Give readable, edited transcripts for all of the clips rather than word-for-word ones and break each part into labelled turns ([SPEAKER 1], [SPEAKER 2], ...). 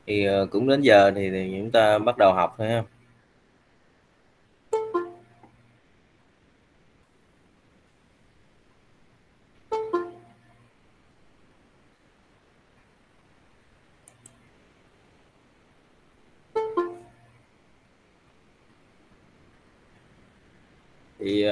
[SPEAKER 1] Thì cũng đến giờ thì chúng ta bắt đầu học thôi ha. Thì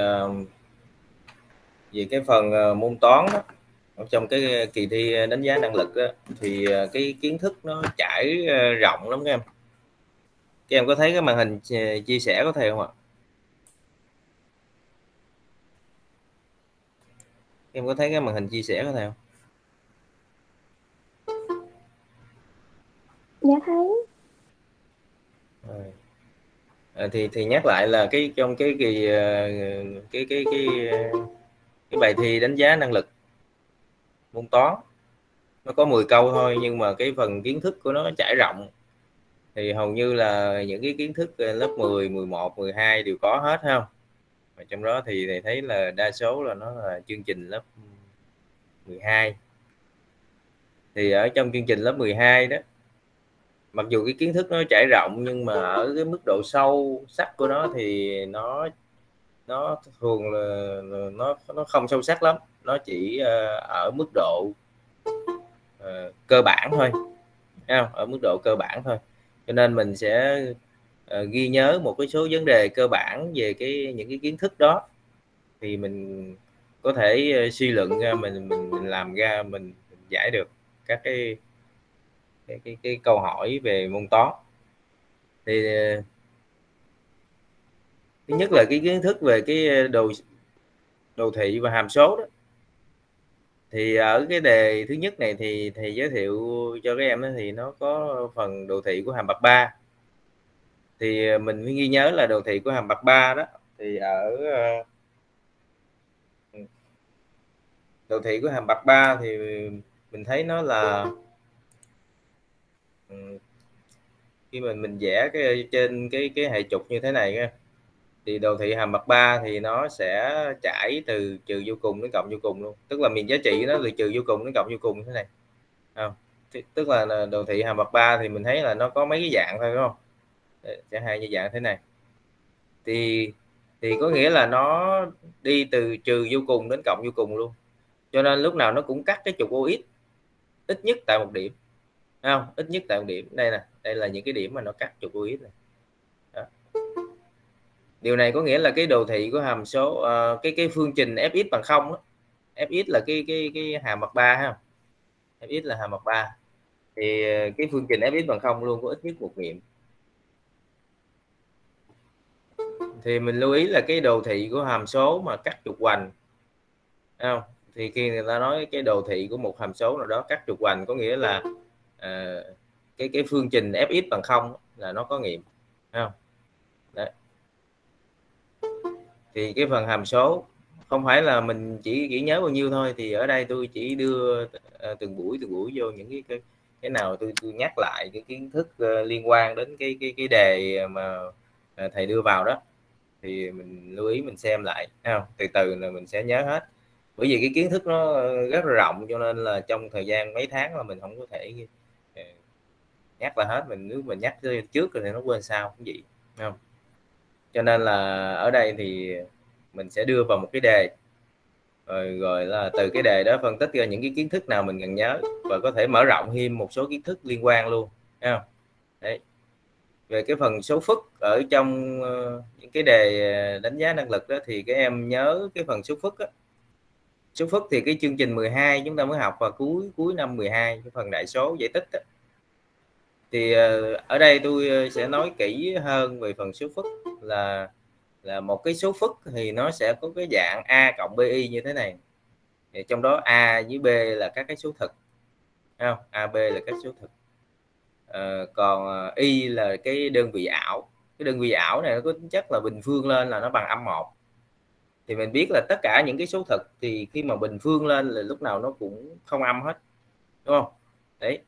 [SPEAKER 1] về cái phần môn toán đó, trong cái kỳ thi đánh giá năng lực đó, thì cái kiến thức nó trải rộng lắm các em có thấy cái màn hình chia sẻ có thầy không ạ? Em có thấy cái màn hình chia sẻ có thầy không?
[SPEAKER 2] Dạ thấy.
[SPEAKER 1] Thì nhắc lại là cái trong cái kỳ cái bài thi đánh giá năng lực môn toán nó có 10 câu thôi, nhưng mà cái phần kiến thức của nó trải rộng, thì hầu như là những cái kiến thức lớp 10, 11, 12 đều có hết không? Và trong đó thì thầy thấy là đa số là nó là chương trình lớp 12. Thì ở trong chương trình lớp 12 đó, mặc dù cái kiến thức nó trải rộng nhưng mà ở cái mức độ sâu sắc của nó thì nó thường là nó không sâu sắc lắm, nó chỉ ở mức độ cơ bản thôi, thấy không? Ở mức độ cơ bản thôi, cho nên mình sẽ ghi nhớ một cái số vấn đề cơ bản về những cái kiến thức đó, thì mình có thể suy luận ra, mình làm ra, mình giải được các cái câu hỏi về môn toán. Thì thứ nhất là cái kiến thức về cái đồ thị và hàm số đó. Thì ở cái đề thứ nhất này thì thầy giới thiệu cho các em đó, thì nó có phần đồ thị của hàm bậc 3. Thì mình phải ghi nhớ là đồ thị của hàm bậc 3 đó, thì ở đồ thị của hàm bậc 3 thì mình thấy nó là khi mình vẽ trên cái hệ trục như thế này, thì đồ thị hàm bậc 3 thì nó sẽ trải từ trừ vô cùng đến cộng vô cùng luôn, tức là miền giá trị nó từ trừ vô cùng đến cộng vô cùng như thế này không? Tức là đồ thị hàm bậc 3 thì mình thấy là nó có mấy cái dạng thôi, đúng không? Chẳng hạn như dạng thế này, thì có nghĩa là nó đi từ trừ vô cùng đến cộng vô cùng luôn, cho nên lúc nào nó cũng cắt cái trục OX ít nhất tại một điểm, không? Ít nhất tại một điểm. Đây nè, đây là những cái điểm mà nó cắt trục OX này. Đó. Điều này có nghĩa là cái đồ thị của hàm số cái phương trình fx bằng 0 đó. Fx là cái hàm bậc 3 ha. Fx là hàm bậc 3, thì cái phương trình fx bằng 0 luôn có ít nhất một nghiệm. Thì mình lưu ý là cái đồ thị của hàm số mà cắt trục hoành, không? Thì khi người ta nói cái đồ thị của một hàm số nào đó cắt trục hoành, có nghĩa là cái phương trình fx bằng 0 là nó có nghiệm, không? Đấy. Thì cái phần hàm số không phải là mình chỉ nhớ bao nhiêu thôi, thì ở đây tôi chỉ đưa từng buổi vô những cái nào tôi nhắc lại cái kiến thức liên quan đến cái đề mà thầy đưa vào đó, thì mình lưu ý mình xem lại, không? Từ từ là mình sẽ nhớ hết, bởi vì cái kiến thức nó rất là rộng, cho nên là trong thời gian mấy tháng là mình không có thể nhắc là hết. Nếu mình nhắc trước rồi thì nó quên sau cũng vậy, không? Cho nên là ở đây thì mình sẽ đưa vào một cái đề, rồi là từ cái đề đó phân tích ra những cái kiến thức nào mình cần nhớ, và có thể mở rộng thêm một số kiến thức liên quan luôn, thấy không? Đấy. Về cái phần số phức ở trong những cái đề đánh giá năng lực đó, thì các em nhớ cái phần số phức đó. Số phức thì cái chương trình 12 chúng ta mới học vào cuối năm 12, cái phần đại số giải tích đó. Thì ở đây tôi sẽ nói kỹ hơn về phần số phức, là một cái số phức thì nó sẽ có cái dạng a cộng bi như thế này, thì trong đó a với b là các cái số thực, không? AB là các số thực, còn y là cái đơn vị ảo. Cái đơn vị ảo này nó có tính chất là bình phương lên là nó bằng âm 1, thì mình biết là tất cả những cái số thực thì khi mà bình phương lên là lúc nào nó cũng không âm hết, đúng không? Đấy.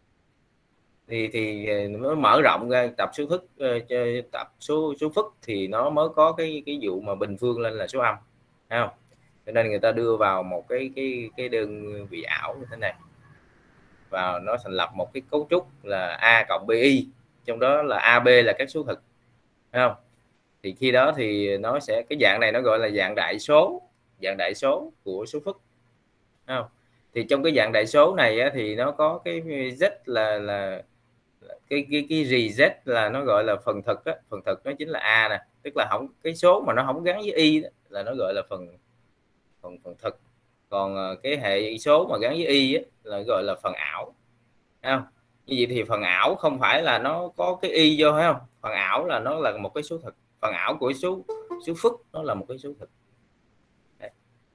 [SPEAKER 1] Thì nó mở rộng ra tập số phức, tập số phức thì nó mới có cái vụ mà bình phương lên là số âm, thấy không? Cho nên người ta đưa vào một cái đơn vị ảo như thế này. và nó thành lập một cái cấu trúc là A cộng BI, trong đó là AB là các số thực, thấy không? Thì khi đó thì nó sẽ, cái dạng này nó gọi là dạng đại số, dạng đại số của số phức, thấy không? Thì trong cái dạng đại số này á, thì nó có cái z là cái gì z là nó gọi là phần thực á, phần thực nó chính là A nè, tức là không, cái số mà nó không gắn với y đó, là nó gọi là phần phần thực. Còn cái hệ số mà gắn với y á, là gọi là phần ảo, thấy không? Như vậy thì phần ảo không phải là nó có cái y vô, thấy không? Phần ảo là nó là một cái số thực, phần ảo của số phức nó là một cái số thực. Đấy.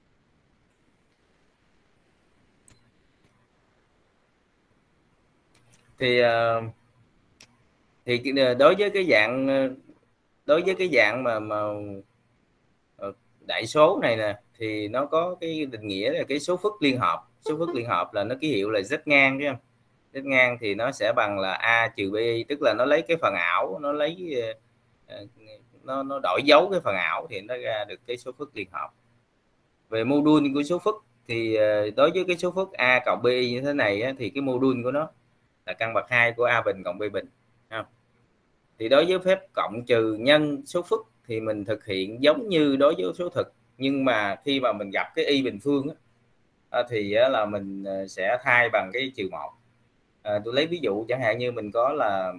[SPEAKER 1] Thì đối với cái dạng mà đại số này nè, thì nó có cái định nghĩa là cái số phức liên hợp. Số phức liên hợp là nó ký hiệu là z ngang, chứ không? Z ngang thì nó sẽ bằng là A trừ BI, tức là nó lấy cái phần ảo, nó lấy nó đổi dấu cái phần ảo thì nó ra được cái số phức liên hợp. Về mô đun của số phức thì đối với cái số phức A cộng BI như thế này á, thì cái mô đun của nó là căn bậc 2 của A bình cộng B bình, không? Thì đối với phép cộng trừ nhân số phức thì mình thực hiện giống như đối với số thực, nhưng mà khi mà mình gặp cái y bình phương á, thì là mình sẽ thay bằng cái trừ 1. Tôi lấy ví dụ chẳng hạn như mình có là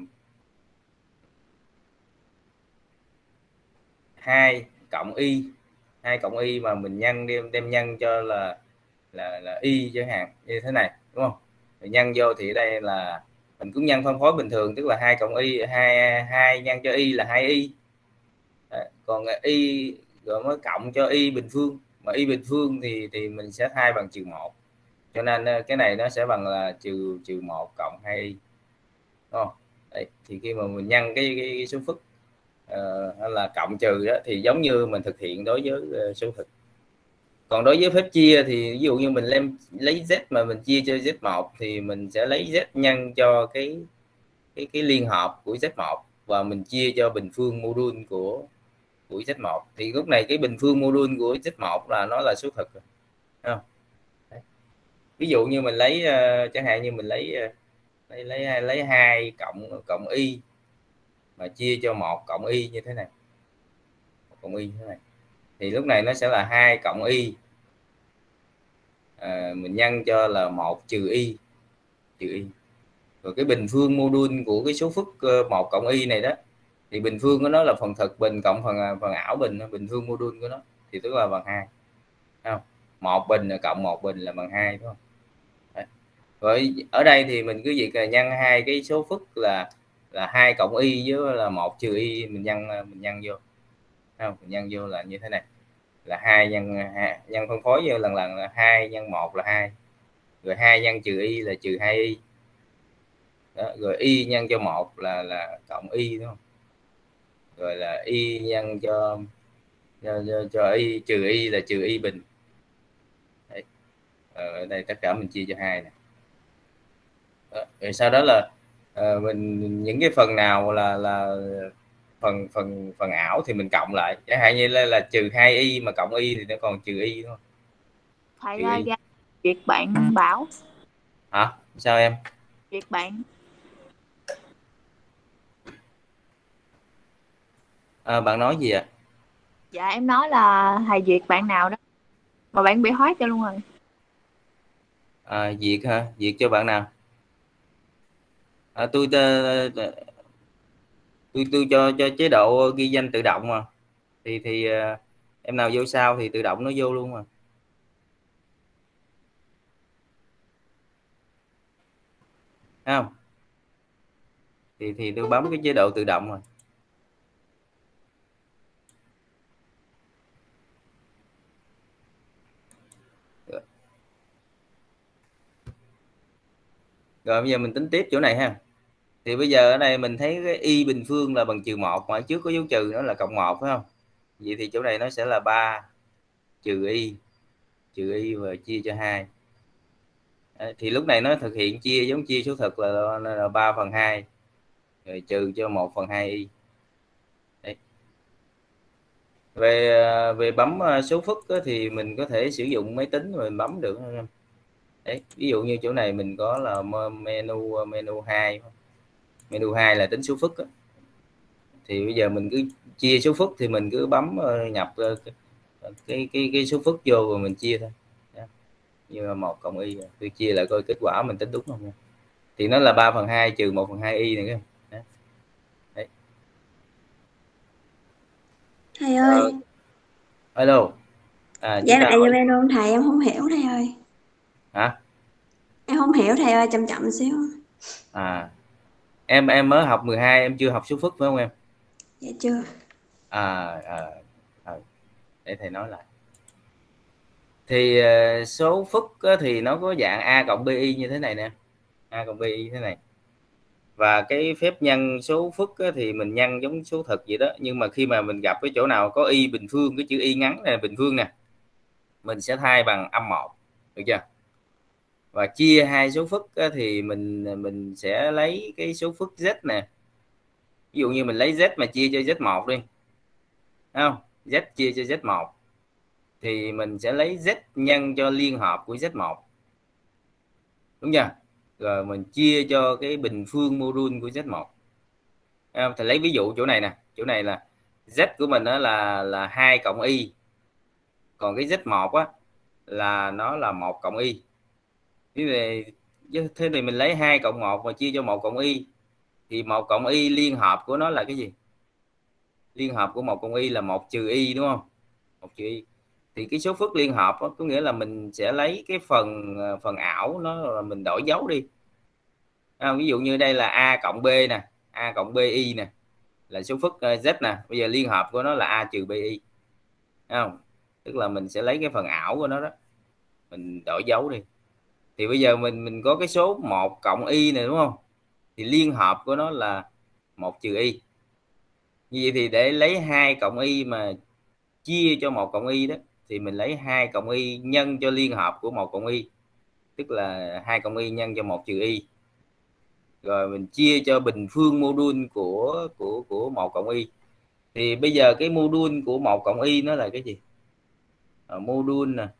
[SPEAKER 1] 2 cộng y, 2 cộng y mà mình nhân đem nhân cho là y chẳng hạn như thế này, đúng không? Rồi nhân vô thì ở đây là mình cũng nhân phân phối bình thường, tức là 2 cộng y, 2 nhân cho y là 2y. Còn y rồi mới cộng cho y bình phương, mà y bình phương thì mình sẽ thay bằng trừ 1, cho nên cái này nó sẽ bằng là trừ 1 cộng 2y, đúng không? Đấy, thì khi mà mình nhân cái số phức hay là cộng trừ đó, thì giống như mình thực hiện đối với số thực. Còn đối với phép chia thì ví dụ như mình lấy z mà mình chia cho z1 thì mình sẽ lấy z nhân cho cái liên hợp của z1 và mình chia cho bình phương mô đun của z1, thì lúc này cái bình phương mô đun của z1 là nó là số thực, không? Ví dụ như mình lấy chẳng hạn như mình lấy 2 cộng y mà chia cho 1 cộng y như thế này, 1 cộng y như thế này, thì lúc này nó sẽ là 2 cộng y mình nhân cho là 1 trừ y, rồi cái bình phương mô đun của cái số phức 1 cộng y này đó, thì bình phương của nó là phần thực bình cộng phần ảo bình, bình phương mô đun của nó thì tức là bằng 2, không? 1 bình cộng 1 bình là bằng 2, đúng không? Đấy. Rồi ở đây thì mình cứ việc là nhân hai cái số phức là 2 cộng y với là 1 trừ y, mình nhân vô, không? Mình nhân vô là như thế này, là 2 nhân phân phối vô lần là 2 nhân 1 là 2, rồi 2 nhân trừ y là trừ 2y. Đó, rồi y nhân cho 1 là cộng y, đúng không? Rồi là y nhân cho y trừ y là trừ y bình. Đấy. Ở đây tất cả mình chia cho 2 nè. Rồi sau đó là mình những cái phần nào là phần ảo thì mình cộng lại, chẳng hạn như là trừ 2y mà cộng y thì nó còn trừ y, đúng không?
[SPEAKER 2] Thầy ơi, ra việc bạn bảo.
[SPEAKER 1] Hả? Sao em?
[SPEAKER 2] Việc bạn.
[SPEAKER 1] Bạn nói gì ạ?
[SPEAKER 2] Dạ em nói là thầy duyệt bạn nào đó mà bạn bị hót cho luôn rồi.
[SPEAKER 1] Duyệt hả? Duyệt cho bạn nào? Tôi cho chế độ ghi danh tự động mà, thì em nào vô sau thì tự động nó vô luôn mà, thấy không? Thì tôi bấm cái chế độ tự động rồi. Rồi bây giờ mình tính tiếp chỗ này ha. Thì bây giờ ở đây mình thấy cái y bình phương là bằng trừ 1 mà trước có dấu trừ nó là cộng 1, phải không? Vậy thì chỗ này nó sẽ là 3 trừ y và chia cho 2. Đấy, thì lúc này nó thực hiện chia giống chia số thực là 3 phần 2 rồi trừ cho 1 phần 2 y. Đấy. Về bấm số phức thì mình có thể sử dụng máy tính rồi mình bấm được. Đấy, ví dụ như chỗ này mình có là menu 2, menu 2 là tính số phức đó. Thì bây giờ mình cứ chia số phức thì mình cứ bấm nhập cái số phức vô rồi mình chia thôi. Đó. Như là 1 cộng y, tôi chia lại coi kết quả mình tính đúng không nha. Thì nó là 3/2 trừ 1/2 y này. Đó. Đấy.
[SPEAKER 3] Thầy ơi.
[SPEAKER 1] Hello.
[SPEAKER 3] Dạ lại giùm em luôn thầy, em không hiểu thầy ơi.
[SPEAKER 1] Hả?
[SPEAKER 3] Em không hiểu thầy ơi, chậm chậm xíu.
[SPEAKER 1] Em mới học 12, em chưa học số phức phải không em?
[SPEAKER 3] Dạ chưa.
[SPEAKER 1] Để thầy nói lại. Thì số phức thì nó có dạng a cộng bi như thế này nè, a cộng bi thế này. Và cái phép nhân số phức thì mình nhân giống số thực vậy đó, nhưng mà khi mà mình gặp cái chỗ nào có y bình phương, cái chữ y ngắn này bình phương nè, mình sẽ thay bằng -1, được chưa? Và chia hai số phức thì mình sẽ lấy cái số phức z nè. Ví dụ như mình lấy z mà chia cho z1 đi, không, z chia cho z1 thì mình sẽ lấy z nhân cho liên hợp của z1, đúng chưa? Rồi mình chia cho cái bình phương module của z1. Thì lấy ví dụ chỗ này nè, chỗ này là z của mình đó là 2 cộng y, còn cái z1 á là nó là 1 cộng y. Thế thì mình lấy 2 cộng 1 mà chia cho 1 cộng y thì 1 cộng y liên hợp của nó là cái gì? Liên hợp của 1 cộng y là 1 trừ y, đúng không? 1 trừ y. Thì cái số phức liên hợp đó, có nghĩa là mình sẽ lấy cái phần ảo nó là mình đổi dấu đi. Ví dụ như đây là a cộng b nè, a cộng bi nè, là số phức z nè, bây giờ liên hợp của nó là a trừ bi, không? Tức là mình sẽ lấy cái phần ảo của nó đó, mình đổi dấu đi. Thì bây giờ mình có cái số 1 cộng y này, đúng không? Thì liên hợp của nó là 1 trừ y. Như vậy thì để lấy 2 cộng y mà chia cho 1 cộng y đó, thì mình lấy 2 cộng y nhân cho liên hợp của 1 cộng y, tức là 2 cộng y nhân cho 1 trừ y. Rồi mình chia cho bình phương module của 1 cộng y. Thì bây giờ cái module của 1 cộng y nó là cái gì? Module nè.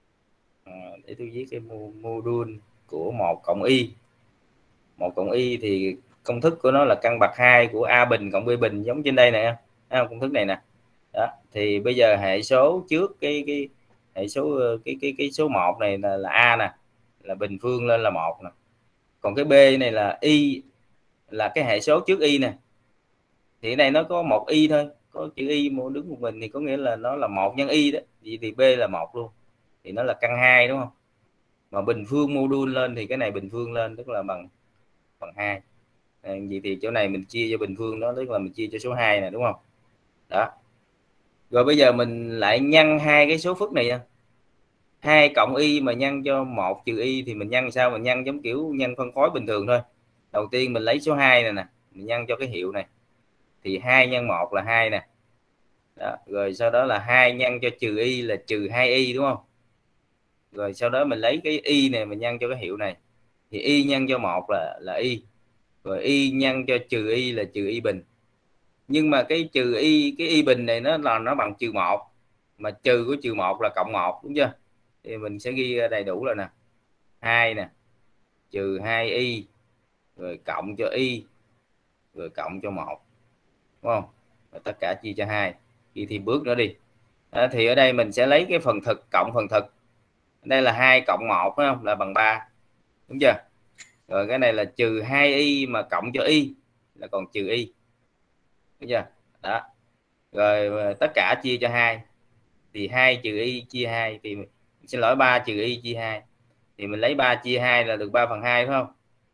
[SPEAKER 1] Để tôi viết cái module của 1 cộng y. 1 cộng y thì công thức của nó là căn bậc 2 của a bình cộng b bình, giống trên đây nè, công thức này nè. Đó, thì bây giờ hệ số trước cái hệ số cái số 1 này là a nè, là bình phương lên là 1 nè. Còn cái b này là y, là cái hệ số trước y nè. Thì cái này nó có 1 y thôi, có chữ y đứng một mình thì có nghĩa là nó là 1 nhân y đó. Vậy thì b là 1 luôn. Thì nó là căn 2, đúng không? Mà bình phương module lên thì cái này bình phương lên, tức là bằng 2. Vậy thì chỗ này mình chia cho bình phương đó, tức là mình chia cho số 2 này, đúng không? Đó. Rồi bây giờ mình lại nhân hai cái số phức này nha. 2 cộng y mà nhân cho 1 trừ y thì mình nhân sao? Mình nhân giống kiểu nhân phân khối bình thường thôi. Đầu tiên mình lấy số 2 này nè, mình nhân cho cái hiệu này. Thì 2 nhân 1 là 2 nè. Đó. Rồi sau đó là 2 nhân cho trừ y là trừ 2y, đúng không? Rồi sau đó mình lấy cái y này mình nhân cho cái hiệu này. Thì y nhân cho 1 là y. Rồi y nhân cho trừ y là trừ y bình. Nhưng mà cái trừ y, cái y bình này nó bằng trừ 1, mà trừ của trừ 1 là cộng 1, đúng chưa? Thì mình sẽ ghi đầy đủ rồi nè. 2 nè, trừ 2y, rồi cộng cho y, rồi cộng cho 1, đúng không? Rồi tất cả chia cho 2. Ghi thêm bước nữa đi. Thì ở đây mình sẽ lấy cái phần thực cộng phần thực. Đây là 2 cộng 1, phải không? Là bằng 3. Đúng chưa? Rồi cái này là trừ 2y mà cộng cho y là còn trừ y. Đúng chưa? Đó. Rồi tất cả chia cho 2. Thì 2 trừ y chia 2 thì xin lỗi 3 trừ y chia 2. Thì mình lấy 3 chia 2 là được 3/2, phải không?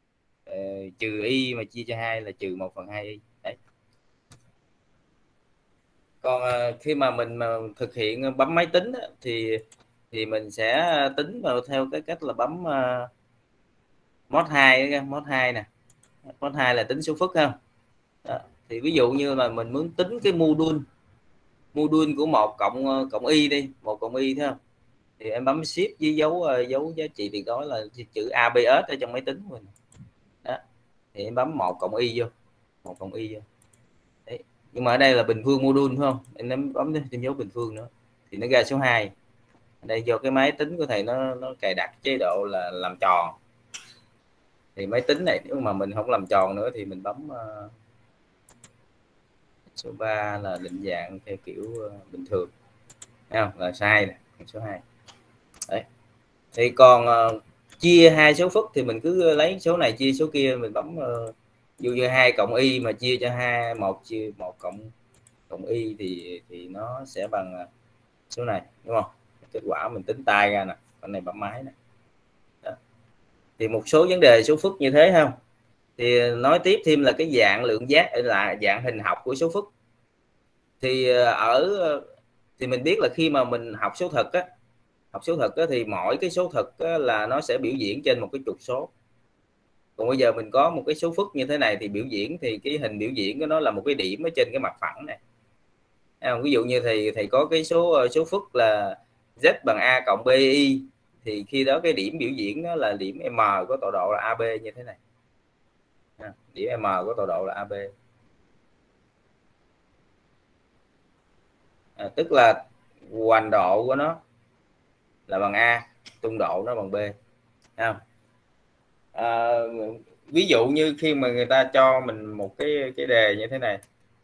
[SPEAKER 1] Trừ y mà chia cho 2 là trừ 1/2 y. Đấy. Còn khi mà mình thực hiện bấm máy tính thì mình sẽ tính vào theo cái cách là bấm mod 2, mod 2 nè. Mod 2 là tính số phức không? Đó. Thì ví dụ như là mình muốn tính cái module của 1 cộng y đi, 1 cộng y thấy không? Thì em bấm shift với dấu giá trị tuyệt đối là chữ ABS ở trong máy tính của mình. Đó. Thì em bấm 1 cộng y vô, 1 cộng y vô. Đấy. Nhưng mà ở đây là bình phương module, phải không? Em bấm thêm dấu bình phương nữa thì nó ra số 2. Đây do cái máy tính của thầy nó cài đặt chế độ là làm tròn, thì máy tính này nếu mà mình không làm tròn nữa thì mình bấm số 3 là định dạng theo kiểu bình thường, thấy không? Là sai này, số 2 đấy. Thì còn chia hai số phức thì mình cứ lấy số này chia số kia, mình bấm dụ như 2 cộng y mà chia cho 1 chia 1 cộng y thì nó sẽ bằng số này, đúng không? Kết quả mình tính tay ra nè, con này bấm máy này. Đó. Thì một số vấn đề số phức như thế không. Thì nói tiếp thêm là cái dạng lượng giác là dạng hình học của số phức. Thì thì mình biết là khi mà mình học số thực á, thì mỗi cái số thực á, là nó sẽ biểu diễn trên một cái trục số. Còn bây giờ mình có một cái số phức như thế này thì biểu diễn, thì cái hình biểu diễn của nó là một cái điểm ở trên cái mặt phẳng này. Ví dụ như thầy có cái số phức là z bằng a cộng bi, thì khi đó cái điểm biểu diễn đó là điểm m có tọa độ là ab như thế này. Điểm m có tọa độ là ab, tức là hoành độ của nó là bằng a, tung độ nó bằng b. Ví dụ như khi mà người ta cho mình một cái đề như thế này,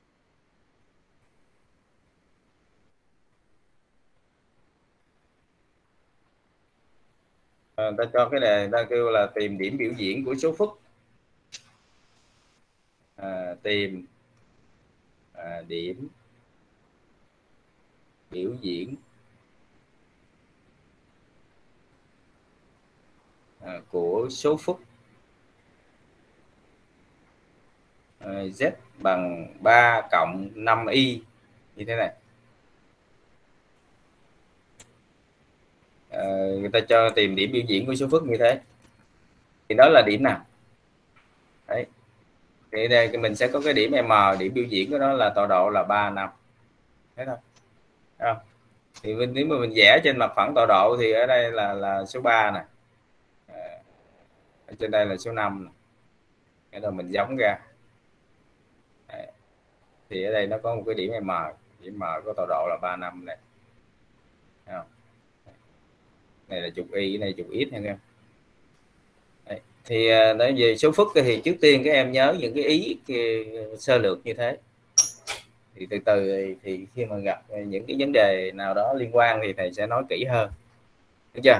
[SPEAKER 1] người ta cho cái đề, người ta kêu là tìm điểm biểu diễn của số phức, tìm điểm biểu diễn của số phức z bằng 3 cộng 5y như thế này. Người ta cho tìm điểm biểu diễn của số phức như thế, thì đó là điểm nào đấy. Thì đây mình sẽ có cái điểm m, điểm biểu diễn của nó là tọa độ là 3, 5, thế thôi. Thì nếu mà mình vẽ trên mặt phẳng tọa độ thì ở đây là số 3 nè, ở trên đây là số 5 nè. Cái rồi mình giống ra. Đấy. Thì ở đây nó có một cái điểm m, điểm m có tọa độ là 3, 5 này. Này là trục y, cái này trục x nha em. Đấy. Thì nói về số phức thì trước tiên các em nhớ những cái ý sơ lược như thế. Thì từ từ thì khi mà gặp những cái vấn đề nào đó liên quan thì thầy sẽ nói kỹ hơn, được chưa?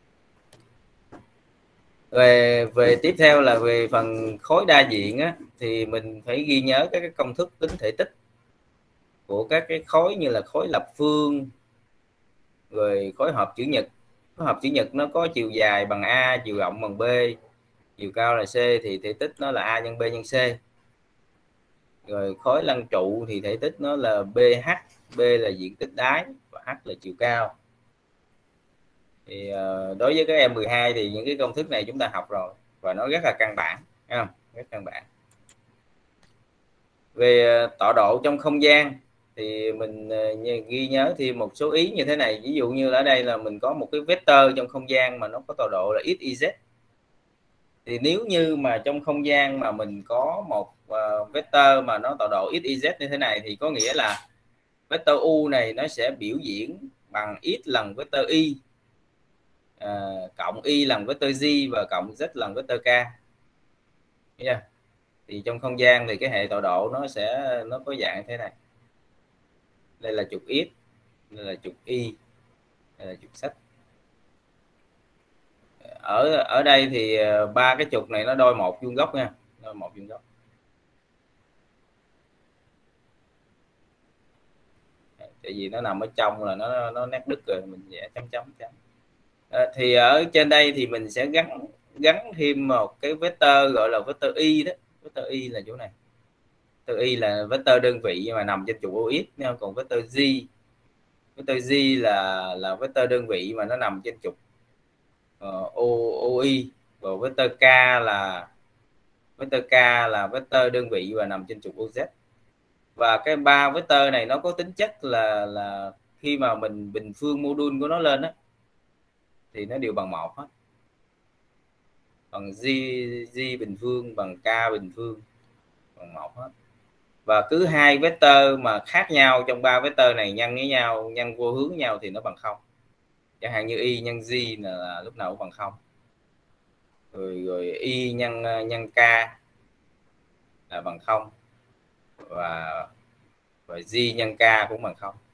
[SPEAKER 1] Về tiếp theo là về phần khối đa diện á, thì mình phải ghi nhớ các cái công thức tính thể tích của các cái khối như là khối lập phương, rồi khối hợp chữ nhật. Khối hợp chữ nhật nó có chiều dài bằng a, chiều rộng bằng b, chiều cao là c, thì thể tích nó là a nhân b nhân c. Rồi khối lăng trụ thì thể tích nó là BH, B là diện tích đáy và H là chiều cao. Thì đối với các em 12 thì những cái công thức này chúng ta học rồi và nó rất là căn bản, thấy không? Rất căn bản. Về tọa độ trong không gian thì mình ghi nhớ thêm một số ý như thế này. Ví dụ như ở đây là mình có một cái vector trong không gian mà nó có tọa độ là x, y, z. Thì nếu như mà trong không gian mà mình có một vector mà nó tọa độ x, y, z như thế này, thì có nghĩa là vector u này nó sẽ biểu diễn bằng x lần vector y, cộng y lần vector z và cộng z lần vector k. Yeah. Thì trong không gian thì cái hệ tọa độ nó có dạng thế này. Đây là trục x, đây là trục y, đây là trục sách. Ở đây thì ba cái trục này nó đôi một vuông góc nha, đôi một vuông góc. Tại vì nó nằm ở trong là nó nét đứt rồi, mình vẽ chấm chấm. Thì ở trên đây thì mình sẽ gắn thêm một cái vector gọi là vector y đó. Vector y là chỗ này. Vector y là vector đơn vị mà nằm trên trục OX nha. Còn vector z là vector đơn vị mà nó nằm trên trục OI. Và vector k là vector đơn vị và nằm trên trục OZ. Và cái ba vector này nó có tính chất là khi mà mình bình phương module của nó lên á thì nó đều bằng 1 hết. Bằng g bình phương bằng k bình phương bằng 1 hết. Và cứ hai vector mà khác nhau trong ba vector này nhân với nhau, nhân vô hướng nhau thì nó bằng 0. chẳng hạn như y nhân g là lúc nào cũng bằng 0, rồi y nhân k là bằng 0, và g nhân k cũng bằng 0.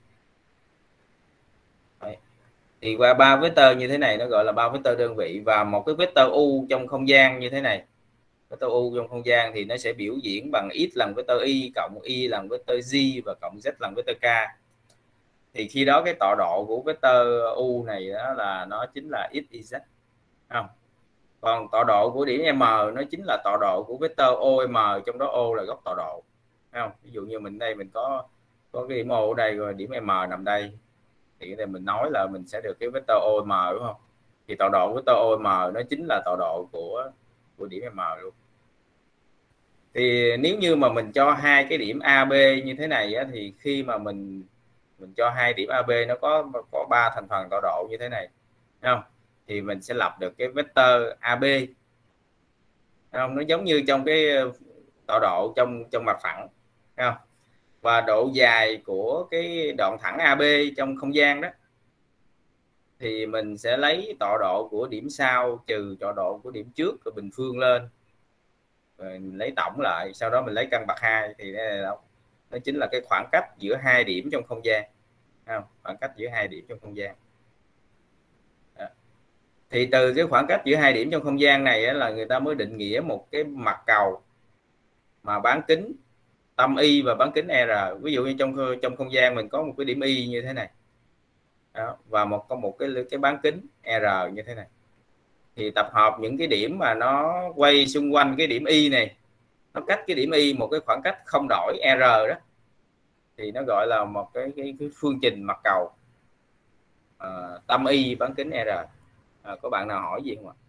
[SPEAKER 1] Đấy. Thì qua 3 vector như thế này nó gọi là 3 vector đơn vị, và một cái vector u trong không gian như thế này, vector u trong không gian thì nó sẽ biểu diễn bằng x lần vector y cộng y lần vector g và cộng z lần vector k. Thì khi đó cái tọa độ của vector u này đó là nó chính là x y z, không? Còn tọa độ của điểm m nó chính là tọa độ của vector OM, trong đó O là góc tọa độ, không? Ví dụ như mình đây mình có cái điểm O ở đây, rồi điểm M nằm đây, thì đây mình nói là mình sẽ được cái vector OM, đúng không? Thì tọa độ vector OM nó chính là tọa độ của điểm M luôn. Thì nếu như mà mình cho hai cái điểm AB như thế này á, thì khi mà mình cho hai điểm AB nó có 3 thành phần tọa độ như thế này, không? Thì mình sẽ lập được cái vector AB, không? Nó giống như trong cái tọa độ trong mặt phẳng, không? Và độ dài của cái đoạn thẳng AB trong không gian đó thì mình sẽ lấy tọa độ của điểm sau trừ tọa độ của điểm trước rồi bình phương lên, rồi mình lấy tổng lại, sau đó mình lấy căn bậc 2, thì nó chính là cái khoảng cách giữa hai điểm trong không gian, không? Khoảng cách giữa hai điểm trong không gian. Đó. Thì từ cái khoảng cách giữa hai điểm trong không gian này là người ta mới định nghĩa một cái mặt cầu mà bán kính tâm y và bán kính r. Ví dụ như trong không gian mình có một cái điểm y như thế này. Đó, và có một cái bán kính r như thế này, thì tập hợp những cái điểm mà nó quay xung quanh cái điểm y này, nó cách cái điểm y một cái khoảng cách không đổi r đó, thì nó gọi là một cái phương trình mặt cầu tâm y bán kính r. Có bạn nào hỏi gì không ạ?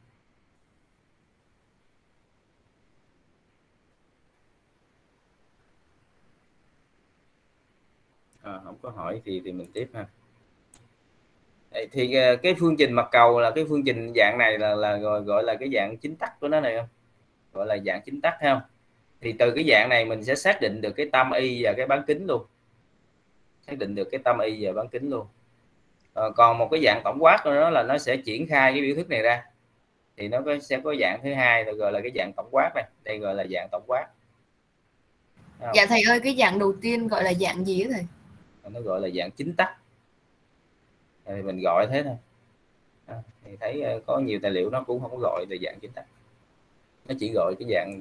[SPEAKER 1] Không có hỏi thì mình tiếp ha. Thì cái phương trình mặt cầu là cái phương trình dạng này là gọi là cái dạng chính tắc của nó này, không? Gọi là dạng chính tắc, không? Thì từ cái dạng này mình sẽ xác định được cái tâm y và cái bán kính luôn, xác định được cái tâm y và bán kính luôn. Còn một cái dạng tổng quát của nó là nó sẽ triển khai cái biểu thức này ra, thì nó sẽ có dạng thứ hai được gọi là cái dạng tổng quát này, đây gọi là dạng tổng quát.
[SPEAKER 4] Dạ thầy ơi, cái dạng đầu tiên gọi là dạng gì thầy?
[SPEAKER 1] Nó gọi là dạng chính tắc, thì mình gọi thế thôi. Thì thấy có nhiều tài liệu nó cũng không có gọi là dạng chính tắc, nó chỉ gọi cái dạng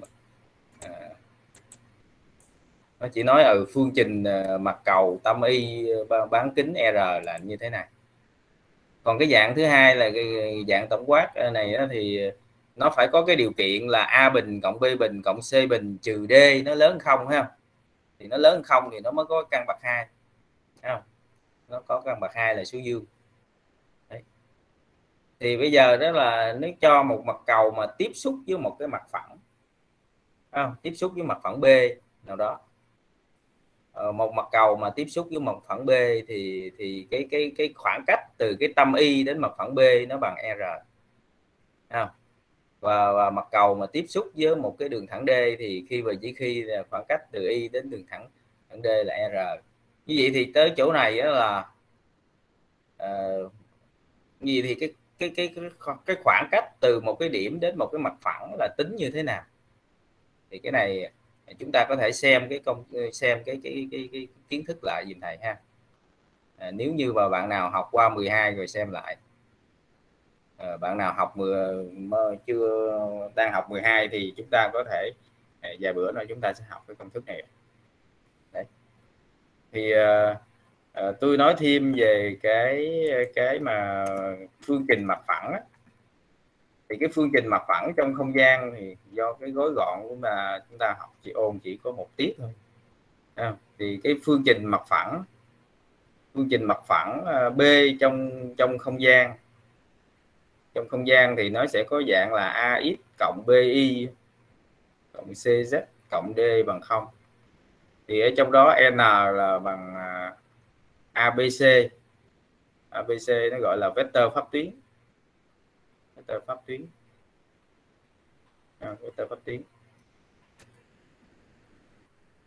[SPEAKER 1] nó chỉ nói ở phương trình mặt cầu tâm y bán kính r là như thế này. Còn cái dạng thứ hai là cái dạng tổng quát này đó, thì nó phải có cái điều kiện là a bình cộng b bình cộng c bình trừ d nó lớn không, ha? Thì nó lớn không thì nó mới có căn bậc 2, không? Nó có căn bậc 2 là số dương. Đấy. Thì bây giờ đó là nếu cho một mặt cầu mà tiếp xúc với một cái mặt phẳng, không? Tiếp xúc với mặt phẳng B nào đó, một mặt cầu mà tiếp xúc với mặt phẳng B thì cái khoảng cách từ cái tâm y đến mặt phẳng B nó bằng r, không? Và mặt cầu mà tiếp xúc với một cái đường thẳng D thì chỉ khi là khoảng cách từ y đến đường thẳng D là r. Như vậy thì tới chỗ này đó là như vậy thì cái khoảng cách từ một cái điểm đến một cái mặt phẳng là tính như thế nào? Thì cái này chúng ta có thể xem cái kiến thức lại dùm thầy ha. Nếu như mà bạn nào học qua 12 rồi xem lại, bạn nào học chưa đang học 12 thì chúng ta có thể vài bữa nữa chúng ta sẽ học cái công thức này. Đấy. Thì tôi nói thêm về cái mà phương trình mặt phẳng á. Thì cái phương trình mặt phẳng trong không gian thì do cái gói gọn của chúng ta học chỉ có một tiết thôi. Thì cái phương trình mặt phẳng B trong không gian, trong không gian thì nó sẽ có dạng là AX cộng BI cộng CZ cộng D bằng 0. Thì ở trong đó N là bằng ABC. ABC nó gọi là vector pháp tuyến. Vector pháp tuyến. Vector pháp tuyến.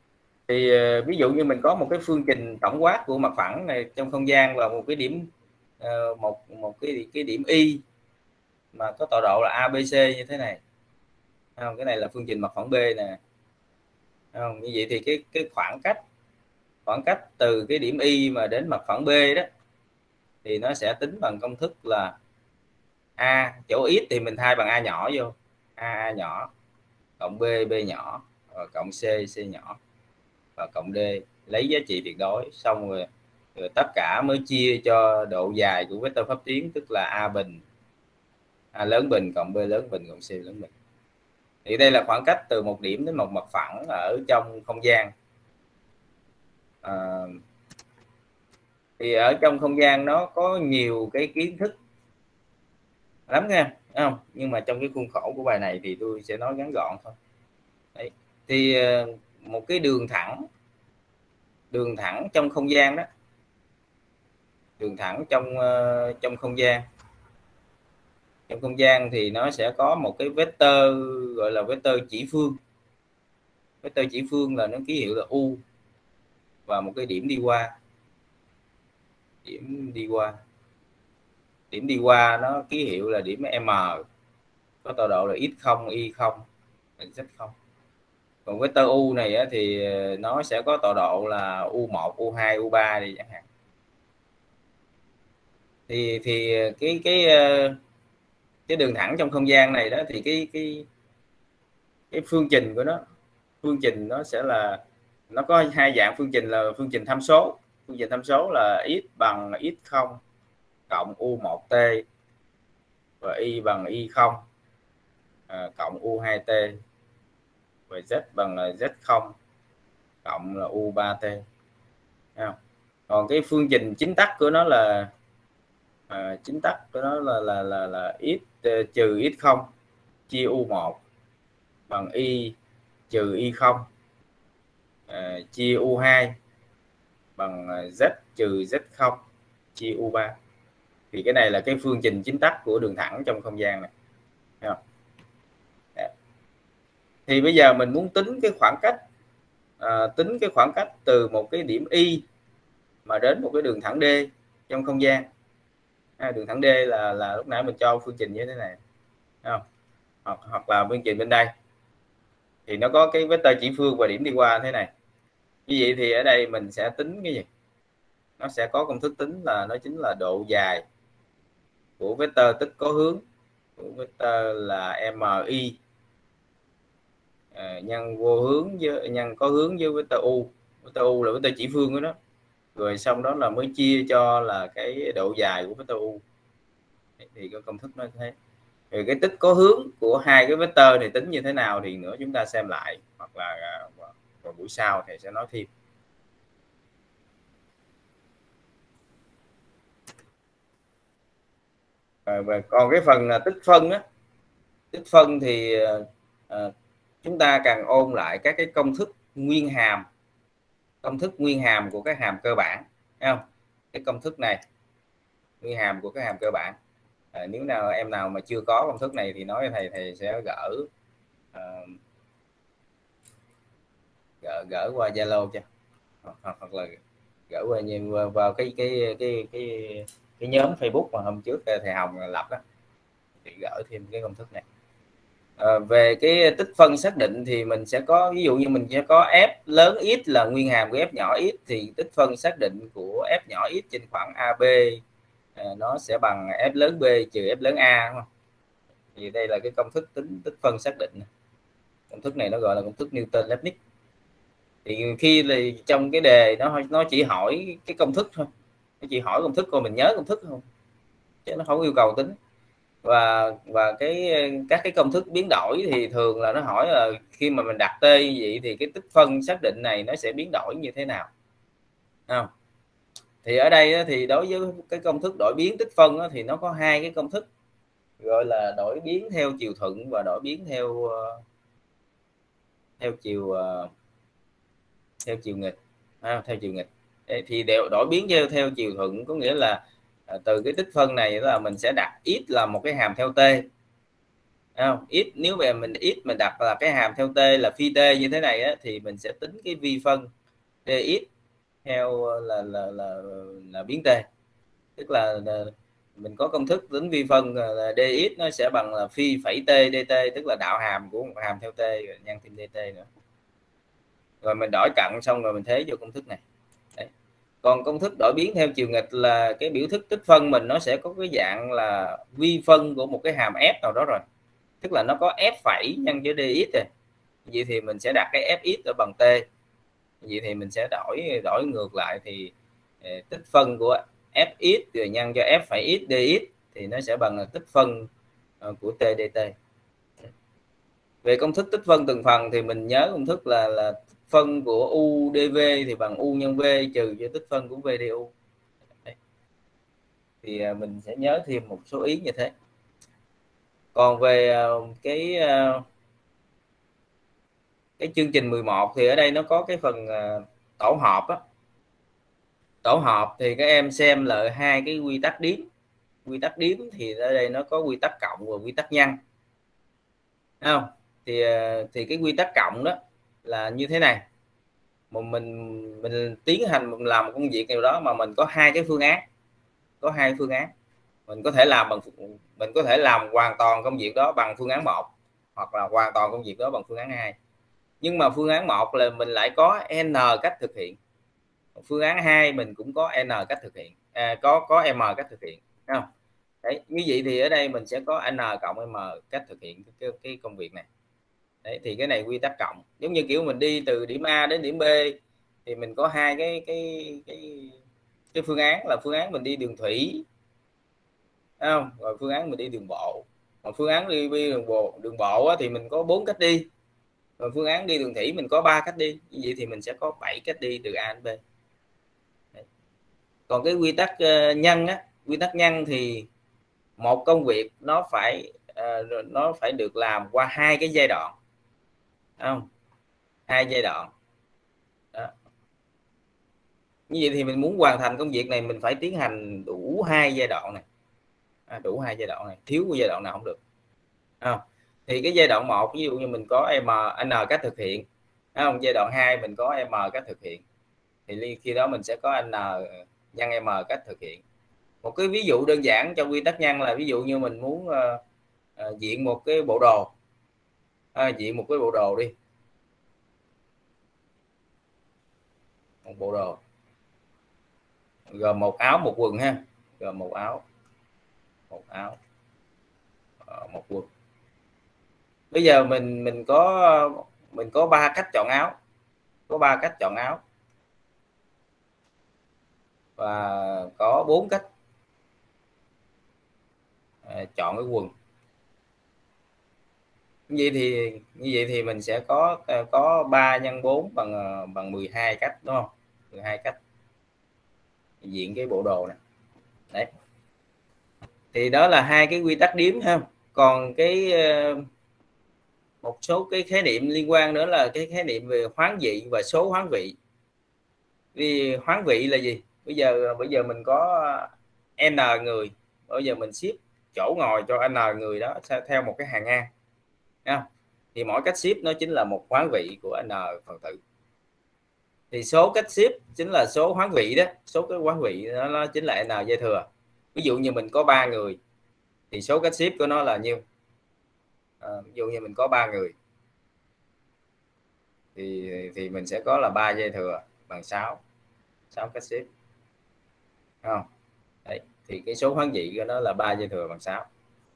[SPEAKER 1] Thì ví dụ như mình có một cái phương trình tổng quát của mặt phẳng này trong không gian và một cái điểm một cái điểm y mà có tọa độ là ABC như thế này. Không, cái này là phương trình mặt phẳng B nè. Không, như vậy thì cái khoảng cách từ cái điểm y mà đến mặt phẳng B đó thì nó sẽ tính bằng công thức là A, chỗ x thì mình thay bằng A nhỏ vô, A nhỏ cộng B nhỏ và cộng C nhỏ và cộng D, lấy giá trị tuyệt đối, xong rồi tất cả mới chia cho độ dài của vectơ pháp tuyến, tức là A bình, A lớn bình cộng B lớn bình cộng C lớn bình. Thì đây là khoảng cách từ một điểm đến một mặt phẳng ở trong không gian. Thì ở trong không gian nó có nhiều cái kiến thức lắm nha, không? Nhưng mà trong cái khuôn khổ của bài này thì tôi sẽ nói ngắn gọn thôi. Đấy. Thì một cái đường thẳng trong không gian đó, đường thẳng trong không gian, trong không gian thì nó sẽ có một cái vectơ gọi là vectơ chỉ phương. Vectơ chỉ phương là nó ký hiệu là U và một cái điểm đi qua. Điểm đi qua nó ký hiệu là điểm M, có tọa độ là x0, y0, z0. Còn vectơ U này á, thì nó sẽ có tọa độ là U1, U2, U3 đi chẳng hạn. Thì cái đường thẳng trong không gian này đó thì cái phương trình của nó sẽ là, nó có hai dạng phương trình, là phương trình tham số. Phương trình tham số là x bằng x0 cộng U1t và y bằng y0 cộng U2t và z bằng là z0 cộng là U3t. Còn cái phương trình chính tắc của nó là x trừ x0 chia U1 bằng y trừ y0 chia U2 bằng z trừ z0 chia U3. Thì cái này là cái phương trình chính tắc của đường thẳng trong không gian này. Thì bây giờ mình muốn tính cái khoảng cách từ một cái điểm y mà đến một cái đường thẳng D trong không gian. Đường thẳng D là lúc nãy mình cho phương trình như thế này, không? Hoặc là phương trình bên đây thì nó có cái vectơ chỉ phương và điểm đi qua thế này. Như vậy thì ở đây mình sẽ tính cái gì? Nó sẽ có công thức tính là nó chính là độ dài của vectơ tích có hướng của vectơ là MI nhân vô hướng với nhân có hướng với vectơ U. Vectơ U là vectơ chỉ phương của nó. Rồi xong đó là mới chia cho là cái độ dài của vectơ U. Thì cái công thức nó thế. Rồi cái tích có hướng của hai cái vectơ này tính như thế nào thì nữa chúng ta xem lại, hoặc là vào buổi sau thì sẽ nói thêm. Và còn cái phần là tích phân á, tích phân thì chúng ta cần ôn lại các cái công thức nguyên hàm của các hàm cơ bản, thấy không? Cái công thức này nguyên hàm của các hàm cơ bản. Nếu nào em nào mà chưa có công thức này thì nói thầy sẽ gỡ qua Zalo cho, hoặc là gỡ qua vào cái nhóm Facebook mà hôm trước thầy Hồng lập đó, thì gỡ thêm cái công thức này. Về cái tích phân xác định thì mình sẽ có, ví dụ như mình sẽ có f lớn x là nguyên hàm của f nhỏ x, thì tích phân xác định của f nhỏ x trên khoảng AB nó sẽ bằng f lớn B trừ f lớn A, đúng không? Thì đây là cái công thức tính tích phân xác định. Công thức này nó gọi là công thức Newton-Leibniz. Thì khi là trong cái đề nó chỉ hỏi cái công thức thôi, nó chỉ hỏi công thức coi mình nhớ công thức không, chứ nó không yêu cầu tính. Và các cái công thức biến đổi thì thường là nó hỏi là khi mà mình đặt t như vậy thì cái tích phân xác định này nó sẽ biến đổi như thế nào, không? Thì ở đây thì đối với cái công thức đổi biến tích phân thì nó có hai cái công thức, gọi là đổi biến theo chiều thuận và đổi biến theo chiều nghịch. Theo chiều nghịch thì đều đổi biến theo chiều thuận, có nghĩa là từ cái tích phân này là mình sẽ đặt x là một cái hàm theo t, không? X nếu mà mình đặt là cái hàm theo t là phi t như thế này á, thì mình sẽ tính cái vi phân dx theo là biến t. tức là mình có công thức tính vi phân là dx nó sẽ bằng là phi phẩy t dt, tức là đạo hàm của một hàm theo t rồi nhân thêm dt nữa, rồi mình đổi cặn xong rồi mình thế vô công thức này. Đấy. Còn công thức đổi biến theo chiều nghịch là cái biểu thức tích phân mình nó sẽ có cái dạng là vi phân của một cái hàm f nào đó rồi, tức là nó có f phẩy nhân với dx rồi. Vậy thì mình sẽ đặt cái fx ở bằng t, vậy thì mình sẽ đổi ngược lại thì tích phân của fx rồi nhân cho f phẩy x dx thì nó sẽ bằng là tích phân của t dt. Về công thức tích phân từng phần thì mình nhớ công thức là tích phân của u dv thì bằng u nhân v trừ cho tích phân của v du. Đấy. Thì mình sẽ nhớ thêm một số ý như thế. Còn về cái chương trình 11 thì ở đây nó có cái phần tổ hợp á. Tổ hợp thì các em xem lại hai cái quy tắc điếm. Quy tắc điếm thì ở đây nó có quy tắc cộng và quy tắc nhân, không? Thì cái quy tắc cộng đó là như thế này. Mình tiến hành mình làm một công việc nào đó mà mình có hai cái phương án, mình có thể làm hoàn toàn công việc đó bằng phương án 1 hoặc là hoàn toàn công việc đó bằng phương án 2. Nhưng mà phương án 1 là mình lại có n cách thực hiện, phương án 2 mình cũng có n cách thực hiện, có m cách thực hiện, không? Đấy, như vậy thì ở đây mình sẽ có n cộng m cách thực hiện cái công việc này. Đấy, thì cái này quy tắc cộng, giống như kiểu mình đi từ điểm A đến điểm B thì mình có hai cái phương án, là phương án mình đi đường thủy, không? Rồi phương án mình đi đường bộ. Còn phương án đi đường bộ thì mình có 4 cách đi, rồi phương án đi đường thủy mình có 3 cách đi, như vậy thì mình sẽ có 7 cách đi từ A đến B. Đấy. Còn cái quy tắc nhân á, quy tắc nhân thì một công việc nó phải được làm qua hai cái giai đoạn, không? Hai giai đoạn đó. Như vậy thì mình muốn hoàn thành công việc này mình phải tiến hành đủ hai giai đoạn này, đủ hai giai đoạn này, thiếu cái giai đoạn nào không được. Thì cái giai đoạn 1 ví dụ như mình có n cách thực hiện, không? Giai đoạn 2 mình có m cách thực hiện, thì khi đó mình sẽ có n nhân m cách thực hiện. Một cái ví dụ đơn giản trong quy tắc nhân là ví dụ như mình muốn diện một cái bộ đồ, diện một cái bộ đồ đi, một bộ đồ gồm một áo một quần ha, gồm một áo một quần. Bây giờ mình có 3 cách chọn áo, và có 4 cách chọn cái quần. Như vậy thì mình sẽ có 3 nhân 4 bằng 12 cách, đúng không? 12 cách diện cái bộ đồ này. Đấy. Thì đó là hai cái quy tắc điếm ha. Còn cái một số cái khái niệm liên quan nữa là cái khái niệm về hoán vị và số hoán vị. Vì hoán vị là gì? Bây giờ mình có n người, bây giờ mình xếp chỗ ngồi cho n người đó theo một cái hàng ngang, không? Thì mỗi cách xếp nó chính là một hoán vị của n phần tử. Thì số cách xếp chính là số hoán vị đó, số cái hoán vị nó chính là n dư thừa. Ví dụ như mình có 3 người thì số cách xếp của nó là nhiêu? Ví dụ như mình có 3 người thì mình sẽ có là 3 dư thừa bằng 6 cách xếp, không? Đấy, thì cái số hoán vị của nó là 3 dư thừa bằng 6.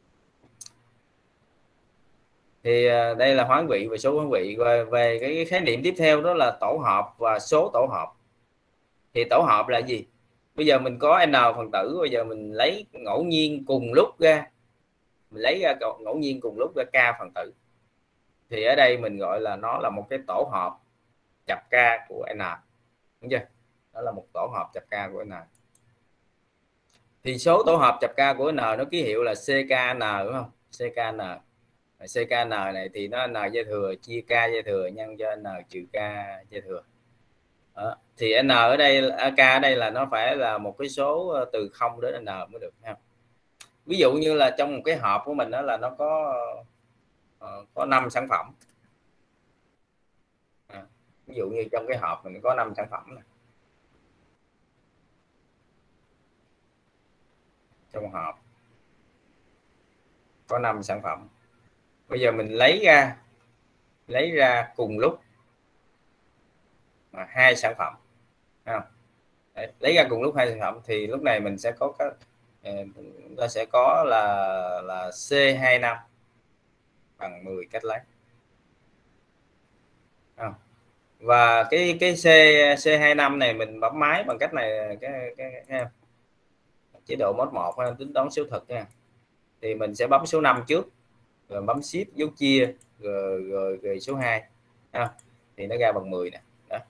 [SPEAKER 1] Thì đây là hoán vị và số hoán vị. Về cái khái niệm tiếp theo đó là tổ hợp và số tổ hợp. Thì tổ hợp là gì? Bây giờ mình có n phần tử, bây giờ mình lấy ngẫu nhiên cùng lúc ra, ngẫu nhiên cùng lúc ra k phần tử, thì ở đây mình gọi là nó là một cái tổ hợp chập k của n, đúng chưa? Đó là một tổ hợp chập k của n. Thì số tổ hợp chập k của n nó ký hiệu là ckn, đúng không? ckn. ckn này thì nó n dư thừa chia k dư thừa nhân cho n trừ k dư thừa. Đó. Thì n ở đây, k ở đây là nó phải là một cái số từ 0 đến n mới được ha. Ví dụ như là trong một cái hộp của mình đó là nó có 5 sản phẩm. Ví dụ như trong cái hộp mình có 5 sản phẩm này. trong hộp có 5 sản phẩm. Bây giờ mình lấy ra cùng lúc mà 2 sản phẩm. Đấy, lấy ra cùng lúc 2 sản phẩm thì lúc này mình sẽ có nó sẽ có là C25 bằng 10 cách lấy. Và cái C25 này mình bấm máy bằng cách này, cái chế độ mode 1 tính toán số thực nha. Thì mình sẽ bấm số 5 trước, rồi bấm shift dấu chia, rồi số 2 thì nó ra bằng 10 nè. Đó.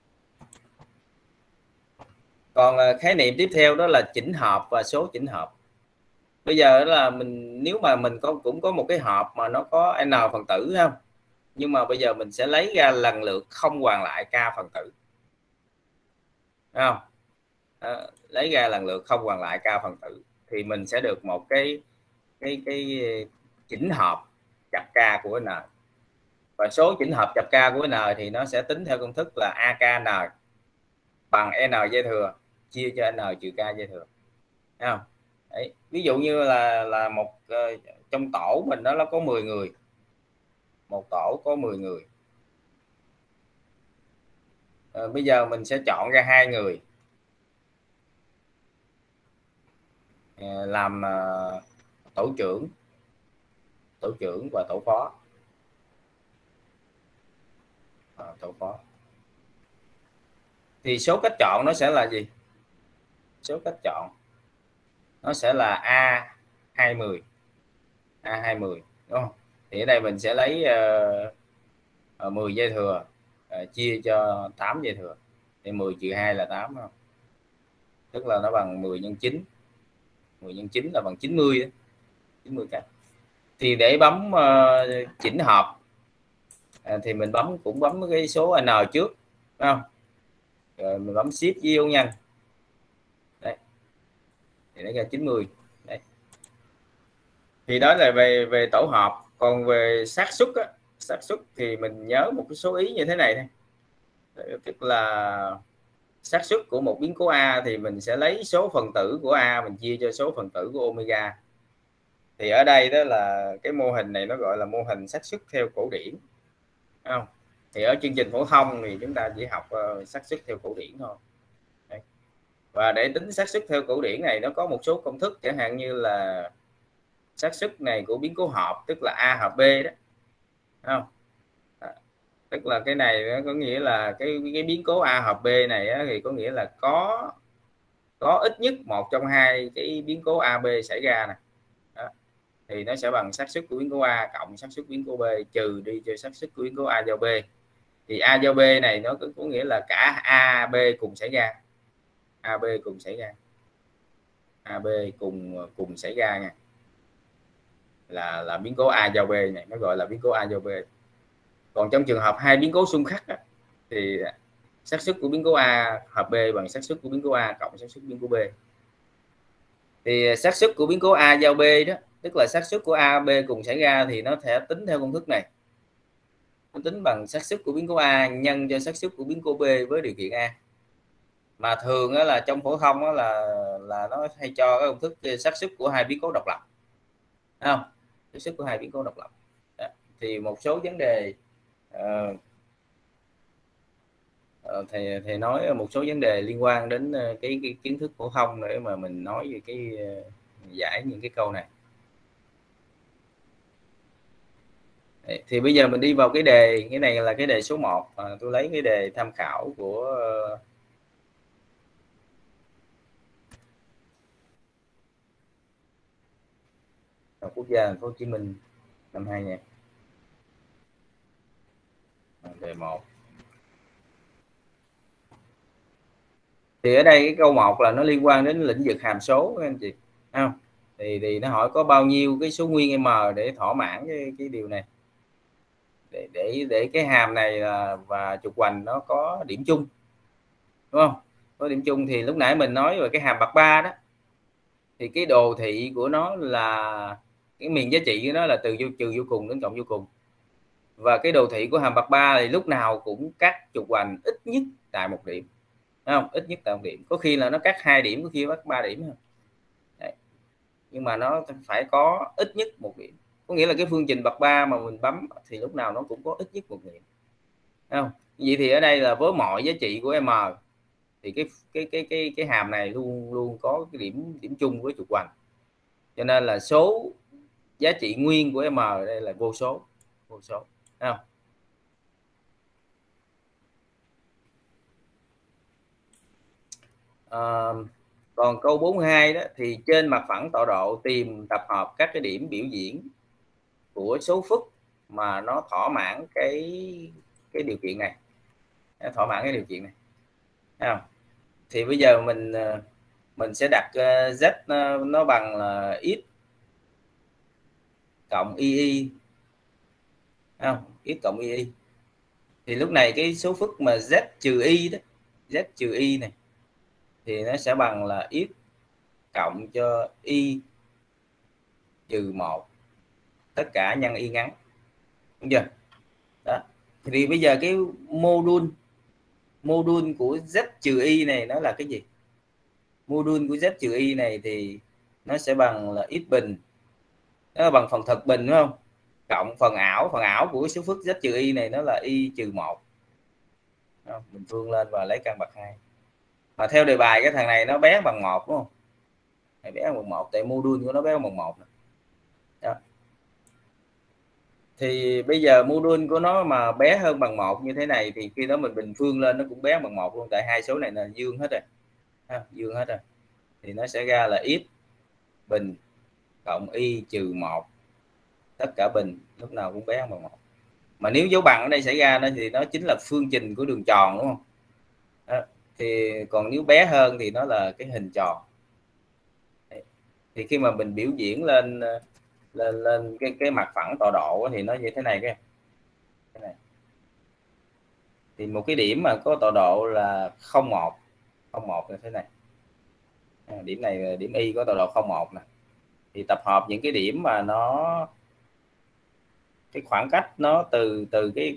[SPEAKER 1] Còn khái niệm tiếp theo đó là chỉnh hợp và số chỉnh hợp. Bây giờ là nếu mà mình cũng có một cái hộp mà nó có n phần tử không, nhưng mà bây giờ mình sẽ lấy ra lần lượt không hoàn lại k phần tử, không? Lấy ra lần lượt không hoàn lại k phần tử thì mình sẽ được một cái chỉnh hợp chập k của n. Và số chỉnh hợp chập k của n thì nó sẽ tính theo công thức là AKN bằng n dây thừa chia cho n trừ k dây thừa. Thấy không? Đấy. Ví dụ như là một trong tổ mình nó có 10 người, một tổ có 10 người. Bây giờ mình sẽ chọn ra 2 người làm tổ trưởng và tổ phó. Tổ phó thì số cách chọn nó sẽ là gì? Số cách chọn nó sẽ là A20 đúng không? Thì ở đây mình sẽ lấy 10 dây thừa chia cho 8 dây thừa thì 10 trừ 2 là 8 không? Tức là nó bằng 10 nhân 9. 10 nhân 9 là bằng 90 cách. Thì để bấm chỉnh hợp thì mình cũng bấm cái số n trước, đúng không? Rồi mình bấm shift với dấu nhân. Đấy. Thì nó ra 90. Đấy. Thì đó là về tổ hợp. Còn về xác suất thì mình nhớ một cái số ý như thế này thôi. Tức là xác suất của một biến cố A thì mình sẽ lấy số phần tử của A mình chia cho số phần tử của omega. Thì ở đây đó là cái mô hình này nó gọi là mô hình xác suất theo cổ điển, không? Thì ở chương trình phổ thông thì chúng ta chỉ học xác suất theo cổ điển thôi. Đấy. Và để tính xác suất theo cổ điển này nó có một số công thức, chẳng hạn như là xác suất này của biến cố hợp tức là A hợp B đó, không? Tức là cái này nó có nghĩa là cái biến cố A hợp B này á, thì có nghĩa là có ít nhất một trong hai cái biến cố AB xảy ra nè. Đó. Thì nó sẽ bằng xác suất của biến cố A cộng xác suất biến cố B trừ đi cho xác suất của biến cố A giao B. Thì A giao B này nó có nghĩa là cả A B cùng xảy ra. AB cùng xảy ra. AB cùng xảy ra nha. Là biến cố A giao B này nó gọi là biến cố A giao B. Còn trong trường hợp hai biến cố xung khắc đó, thì xác suất của biến cố A hợp B bằng xác suất của biến cố A cộng xác suất biến cố B. Thì xác suất của biến cố A giao B đó, tức là xác suất của A B cùng xảy ra thì nó sẽ tính theo công thức này. Nó tính bằng xác suất của biến cố A nhân cho xác suất của biến cố B với điều kiện A. Mà thường đó là trong phổ thông đó là nó hay cho cái công thức xác suất của hai biến cố độc lập. Thấy không? Xác suất của hai biến cố độc lập. Đó. Thì một số vấn đề thầy nói một số vấn đề liên quan đến cái kiến thức phổ thông để mà mình nói về cái giải những cái câu này. Thì bây giờ mình đi vào cái đề, cái này là cái đề số 1. Tôi lấy cái đề tham khảo của Quốc gia Thành phố Hồ Chí Minh năm 2000. Đề 1. Thì ở đây cái câu 1 là nó liên quan đến lĩnh vực hàm số các anh chị. Không? Thì nó hỏi có bao nhiêu cái số nguyên m để thỏa mãn cái điều này. Để cái hàm này và trục hoành nó có điểm chung. Đúng không? Có điểm chung thì lúc nãy mình nói về cái hàm bậc 3 đó. Thì cái đồ thị của nó là cái miền giá trị của nó là từ trừ vô cùng đến cộng vô cùng. Và cái đồ thị của hàm bậc 3 thì lúc nào cũng cắt trục hoành ít nhất tại một điểm. Đúng không? Ít nhất tại một điểm. Có khi là nó cắt 2 điểm, có khi cắt 3 điểm. Đấy. nhưng mà nó phải có ít nhất một điểm. Có nghĩa là cái phương trình bậc 3 mà mình bấm thì lúc nào nó cũng có ít nhất một điểm, không? Vậy thì ở đây là với mọi giá trị của m thì cái hàm này luôn luôn có cái điểm chung với trục hoành, cho nên là số giá trị nguyên của m ở đây là vô số, không? Còn câu 42 đó thì trên mặt phẳng tọa độ tìm tập hợp các cái điểm biểu diễn của số phức mà nó thỏa mãn cái điều kiện này, không? Thì bây giờ mình sẽ đặt z nó bằng là x cộng y, không? X cộng y. Thì lúc này cái số phức mà z trừ y đó, z trừ y này thì nó sẽ bằng là x cộng cho y trừ 1 tất cả nhân y ngắn, đúng chưa? Đó. Thì bây giờ cái module của z trừ y này nó là cái gì? Module của z trừ y này thì nó sẽ bằng là x bình, nó là bằng phần thực bình, đúng không? Cộng phần ảo của số phức z trừ y này nó là y trừ 1. Mình phương lên và lấy căn bậc 2. Mà theo đề bài cái thằng này nó bé bằng 1, đúng không? Này bé bằng 1 tại module của nó bé bằng 1. Đó. Thì bây giờ module của nó mà bé hơn bằng 1 như thế này thì khi đó mình bình phương lên nó cũng bé bằng 1 luôn, tại hai số này là dương hết rồi. Dương hết rồi. Thì nó sẽ ra là x bình cộng y trừ 1 tất cả bình lúc nào cũng bé hơn bằng 1. Mà nếu dấu bằng ở đây xảy ra đó thì nó chính là phương trình của đường tròn, đúng không? Đó. Thì còn nếu bé hơn thì nó là cái hình tròn. Thì khi mà mình biểu diễn lên cái mặt phẳng tọa độ thì nó như thế này, cái này. Thì một cái điểm mà có tọa độ là 01 như thế này. Điểm này là điểm y có tọa độ 01 nè. Thì tập hợp những cái điểm mà nó cái khoảng cách nó từ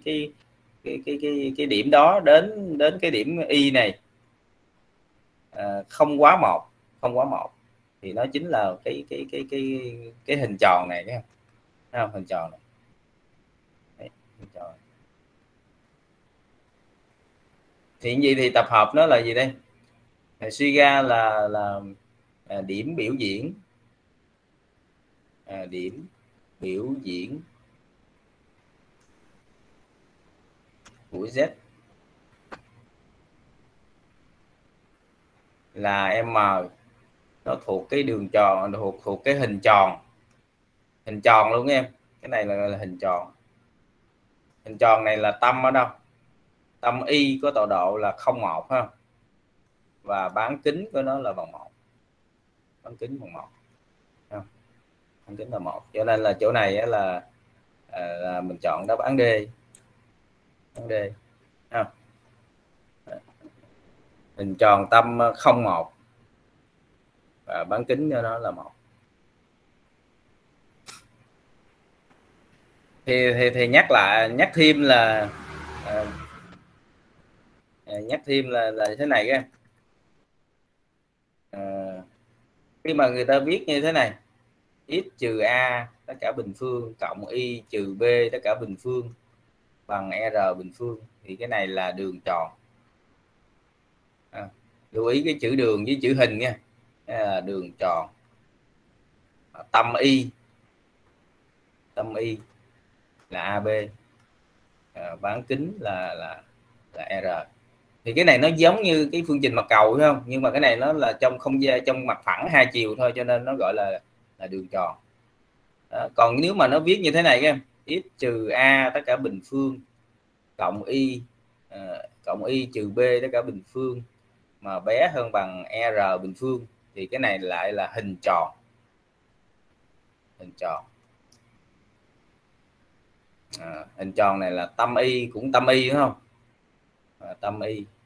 [SPEAKER 1] cái điểm đó đến cái điểm y này không quá 1 thì nó chính là cái hình tròn này, thấy không? Hình tròn này. Đấy, hình tròn. Thì gì thì tập hợp nó là gì đây? Suy ra là điểm biểu diễn của z là m, nó thuộc cái đường tròn, thuộc cái hình tròn luôn em. Cái này là hình tròn. Hình tròn này là tâm ở đâu? Tâm y có tọa độ là 01 ha. Và bán kính của nó là bằng 1. Bán kính bằng 1. Bán kính là 1. Cho nên là chỗ này là mình chọn đáp án D. Đáp án D. Ha. Hình tròn tâm 01 và bán kính cho nó là 1. Thì nhắc thêm là thế này các khi mà người ta viết như thế này, x trừ a tất cả bình phương cộng y trừ b tất cả bình phương bằng r bình phương thì cái này là đường tròn. Lưu ý cái chữ đường với chữ hình nha. Đường tròn. Tâm y là AB, bán kính là R. Thì cái này nó giống như cái phương trình mặt cầu, phải không? Nhưng mà cái này nó là trong không gian, trong mặt phẳng hai chiều thôi, cho nên nó gọi là đường tròn. Đó. Còn nếu mà nó viết như thế này các em, x trừ a tất cả bình phương cộng y trừ b tất cả bình phương mà bé hơn bằng r bình phương thì cái này lại là hình tròn. Hình tròn này là tâm y, cũng tâm y, đúng không? Tâm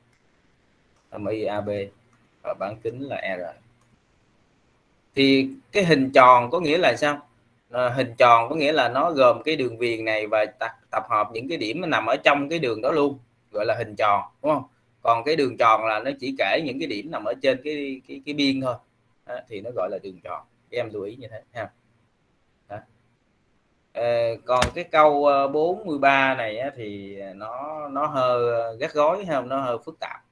[SPEAKER 1] y AB và bán kính là R. Thì cái hình tròn có nghĩa là sao? Hình tròn có nghĩa là nó gồm cái đường viền này và tập hợp những cái điểm nó nằm ở trong cái đường đó luôn, gọi là hình tròn, đúng không? Còn cái đường tròn là nó chỉ kể những cái điểm nằm ở trên cái biên thôi. Đó, thì nó gọi là đường tròn. em lưu ý như thế ha. Đó. Còn cái câu 43 này á, thì nó hơi gắt gối không, nó hơi phức tạp,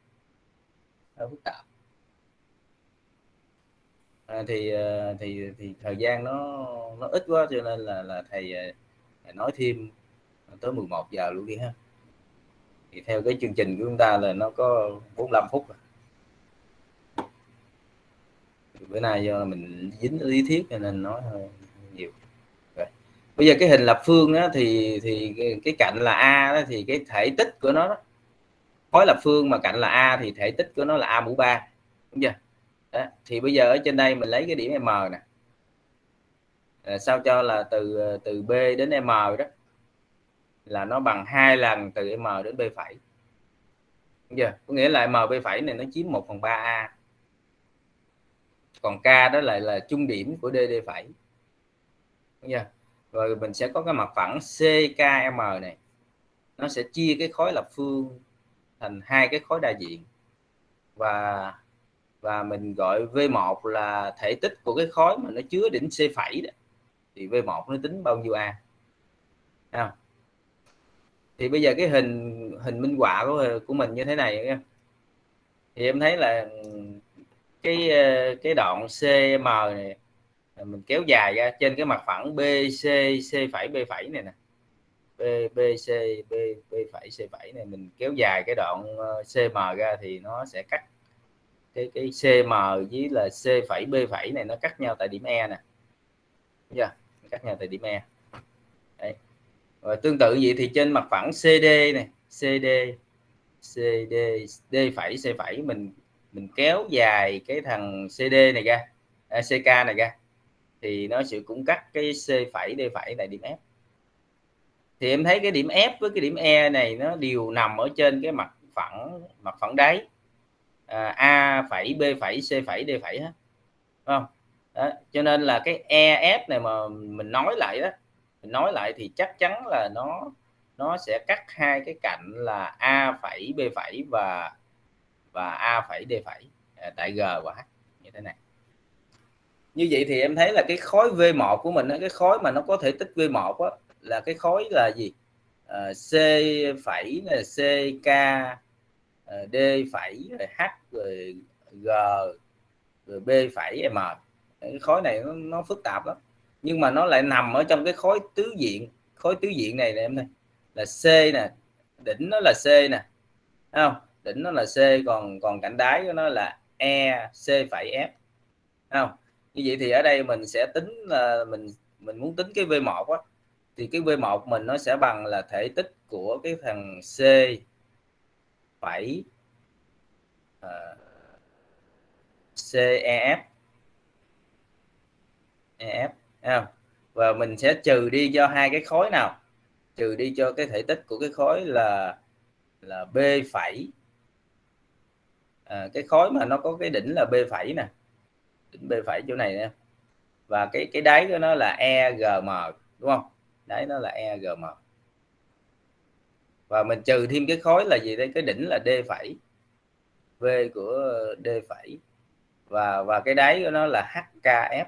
[SPEAKER 1] thì thời gian nó ít quá, cho nên là thầy nói thêm tới 11 giờ luôn đi ha. Thì theo cái chương trình của chúng ta là nó có 45 phút rồi. Bữa nay do mình dính lý thuyết nên nói hơi nhiều. Rồi. Bây giờ cái hình lập phương đó, thì cái cạnh là A đó, thì cái thể tích của nó đó, khối lập phương mà cạnh là A thì thể tích của nó là A mũ 3, đúng chưa? Đó. Thì bây giờ ở trên đây mình lấy cái điểm M nè, sao cho là từ B đến M đó là nó bằng 2 lần từ M đến B phẩy, đúng chưa? Có nghĩa là M B phẩy này nó chiếm 1/3A, còn K đó lại là trung điểm của DD phẩy, đúng chưa? Rồi mình sẽ có cái mặt phẳng CKM này, nó sẽ chia cái khối lập phương thành hai cái khối đa diện, và mình gọi V1 là thể tích của cái khối mà nó chứa đỉnh C phẩy đó, thì V1 nó tính bao nhiêu A. Thì bây giờ cái hình minh họa của mình như thế này nha. Thì em thấy là cái đoạn CM này mình kéo dài ra trên cái mặt phẳng BC C phẩy B phẩy này nè, BC B phẩy C phẩy này, mình kéo dài cái đoạn CM ra thì nó sẽ cắt cái CM với là C phẩy B phẩy này, nó cắt nhau tại điểm E nè, yeah, cắt nhau tại điểm E. Đấy. Rồi tương tự vậy thì trên mặt phẳng CD này, CD D phẩy C phẩy, mình kéo dài cái thằng CD này ra, CK này ra, thì nó sẽ cũng cắt cái C phẩy D phẩy tại điểm F. Thì em thấy cái điểm F với cái điểm E này nó đều nằm ở trên cái mặt phẳng đáy A phẩy B phẩy C phẩy D phẩy hết, không? Đó, cho nên là cái EF này mà mình nói lại đó, thì chắc chắn là nó sẽ cắt hai cái cạnh là A phẩy B phẩy và A phẩy D phẩy tại G và H như thế này. Như vậy thì em thấy là cái khối V1 của mình, cái khối mà nó có thể tích V1 á, là cái khối là gì? C phẩy là CK, D phẩy, rồi H, rồi G, rồi B phẩy M. Cái khối này nó phức tạp lắm, nhưng mà nó lại nằm ở trong cái khối tứ diện. Khối tứ diện này nè em này, là C nè, đỉnh nó là C nè, thấy không? Đỉnh nó là C, còn cạnh đáy của nó là E C phẩy F, thấy không? Như vậy thì ở đây mình sẽ tính là mình muốn tính cái V1 á, thì cái V1 mình nó sẽ bằng là thể tích của cái thằng C phẩy CEF, và mình sẽ trừ đi cho hai cái khối nào, trừ đi cho cái thể tích của cái khối là B phẩy, cái khối mà nó có cái đỉnh là B phẩy nè, đỉnh B phẩy chỗ này nè, và cái đáy của nó là EGM, đúng không? Đáy nó là EGM, và mình trừ thêm cái khối là gì đây? Cái đỉnh là D phẩy, V của D phẩy, và cái đáy của nó là HKF,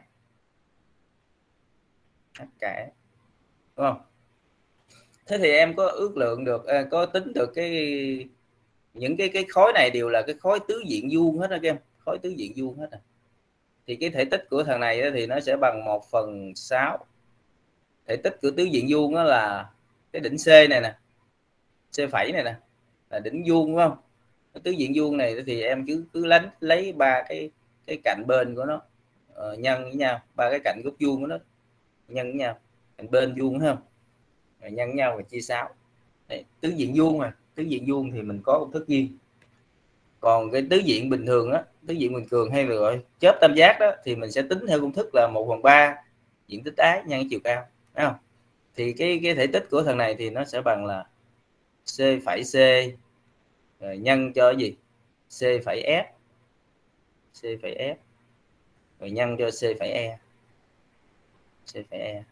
[SPEAKER 1] đúng không? Thế thì em có ước lượng được, có tính được những cái khối này đều là cái khối tứ diện vuông hết đó các em, khối tứ diện vuông hết. Thì cái thể tích của thằng này thì nó sẽ bằng 1/6. Thể tích của tứ diện vuông đó là cái đỉnh C này nè, C phẩy này nè, là đỉnh vuông, đúng không? Cái tứ diện vuông này thì em cứ lấy ba cái cạnh bên của nó nhân với nhau, ba cái cạnh góc vuông của nó nhân với nhau, cạnh bên vuông, thấy không? Rồi nhân với nhau và chia 6. Đấy, tứ diện vuông mà, tứ diện vuông thì mình có công thức riêng. Còn cái tứ diện bình thường á, tứ diện bình thường hay là gọi chớp tam giác đó, thì mình sẽ tính theo công thức là 1/3 diện tích ái nhân chiều cao, thấy không? Thì cái thể tích của thằng này thì nó sẽ bằng là C phẩy C rồi nhân cho cái gì? C phẩy F, C phẩy F rồi nhân cho C phẩy E, C phẩy E.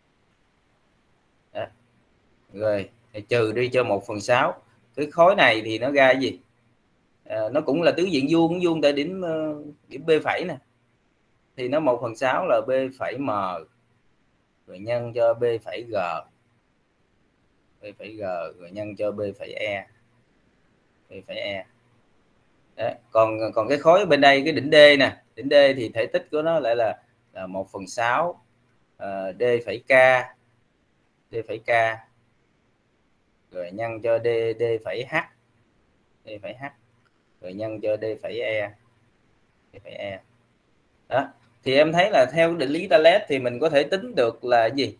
[SPEAKER 1] Đó. Rồi trừ đi cho 1/6. Cái khối này thì nó ra cái gì? Nó cũng là tứ diện vuông tại điểm B phẩy nè, thì nó 1/6 là B phẩy M rồi nhân cho B phẩy G, B phẩy G rồi nhân cho B phẩy E, B phẩy E. Đấy. Còn cái khối bên đây, cái đỉnh D nè, đỉnh D thì thể tích của nó lại là 1/6 D phẩy K, D phẩy K rồi nhân cho D phẩy H, D phẩy H rồi nhân cho D phẩy E, D phẩy E. Đó. Thì em thấy là theo định lý Thales thì mình có thể tính được là gì?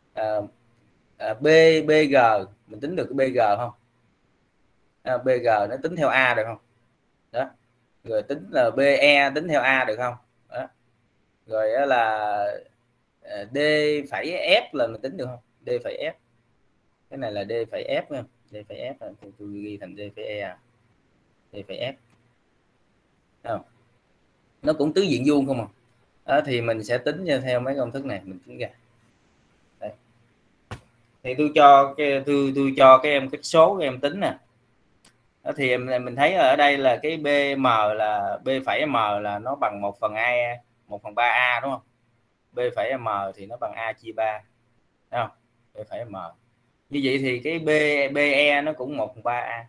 [SPEAKER 1] BG, mình tính được cái BG không? BG nó tính theo A được không? Đó. Rồi tính là BE tính theo A được không? Đó. Rồi là D phẩy F là mình tính được không? D phẩy F. Cái này là D phẩy F không? D phẩy F thì tôi ghi thành D phẩy E. D phẩy F. Không? Nó cũng tứ diện vuông không à? Đó, thì mình sẽ tính theo mấy công thức này mình tính ra. Đấy. Thì tôi cho cái em cái số các em tính nè. Đó, thì mình thấy ở đây là cái BM là B phẩy M là nó bằng 1/2, 1/3A đúng không? B phẩy M thì nó bằng A chia 3. Đúng không? B phẩy M. Như vậy thì cái BE nó cũng 1/3A.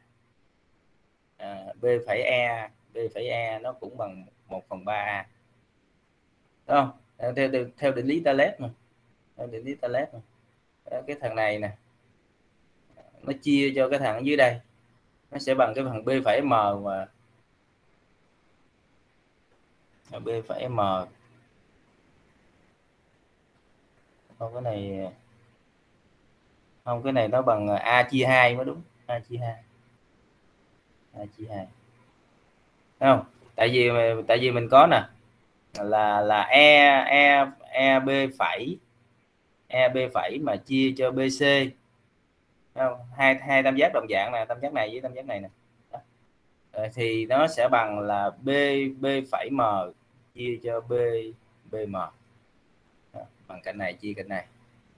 [SPEAKER 1] B phẩy E nó cũng bằng 1/3A. Đúng không? Theo định lý Thales mà. Theo định lý Thales mà. Cái thằng này nè nó chia cho cái thằng ở dưới đây, nó sẽ bằng cái phần B phẩy M mà B phẩy M. Không, cái này không, cái này nó bằng A chia 2 mới đúng. A chia 2. A chia 2. Không? Tại vì mình có nè là EB phẩy mà chia cho BC. Không? Hai tam giác đồng dạng này, tam giác này với tam giác này nè. Thì nó sẽ bằng là B phẩy M chia cho BM. Bằng cạnh này chia cạnh này.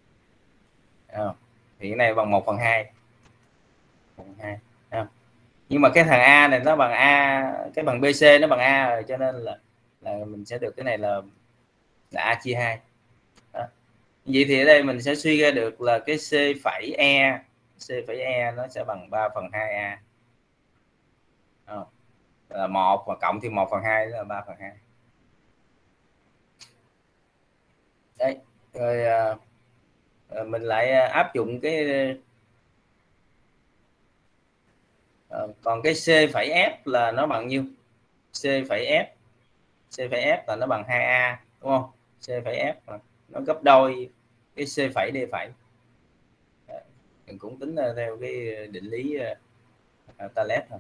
[SPEAKER 1] Thì cái này bằng 1/2. 1/2. Nhưng mà cái thằng A này nó bằng A, cái bằng BC nó bằng A rồi, cho nên là mình sẽ được cái này là A chia 2. Đó. Vậy thì ở đây mình sẽ suy ra được là cái C phẩy E nó sẽ bằng 3/2A. Là 1 và cộng thêm 1/2 là 3/2. Đấy. Rồi mình lại áp dụng cái còn cái C phẩy F là nó bằng nhiêu? C phẩy F là nó bằng 2A đúng không? C phẩy F nó gấp đôi cái C phẩy D phẩy. Mình cũng tính theo cái định lý Thales thôi.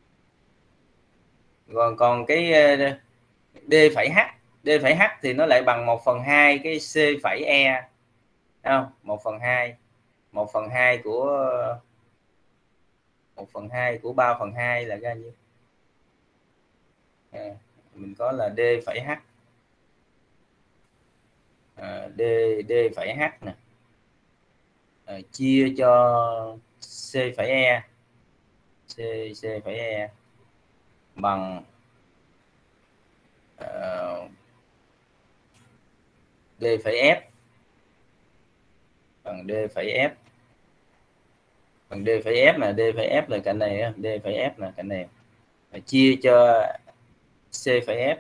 [SPEAKER 1] Còn cái D phẩy H thì nó lại bằng 1/2 cái C phẩy E. Không? 1/2 của 3/2 là ra nhiêu? Mình có là D phẩy H. D phẩy H nè. Chia cho C phẩy E. C phẩy E bằng D phẩy F bằng D phẩy F bằng D phẩy F là D phẩy F là cạnh này, D phẩy F là cạnh này, chia cho C phẩy F,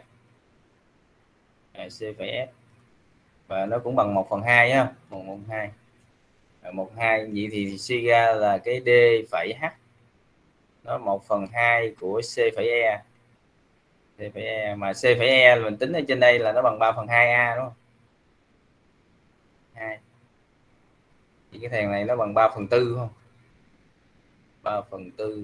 [SPEAKER 1] C phẩy F và nó cũng bằng 1/2 ha, 1/2. 1/2 vậy thì suy ra là cái D phẩy H nó 1/2 của C phẩy E. C phẩy E mà C phẩy E là mình tính ở trên đây là nó bằng 3/2A đúng không? 2. Thì cái thằng này nó bằng 3/4 không? 3/4.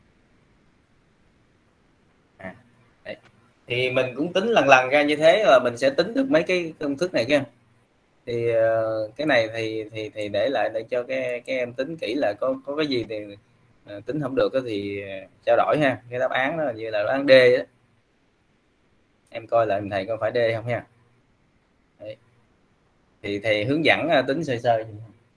[SPEAKER 1] Đấy. Thì mình cũng tính lần ra như thế là mình sẽ tính được mấy cái công thức này kia. Thì cái này thì để lại để cho cái em tính kỹ là có cái gì thì tính không được thì trao đổi ha. Cái đáp án đó như là đáp án D đó. Em coi lại thầy có phải D không nha. Đấy. Thì thầy hướng dẫn tính sơ sơ.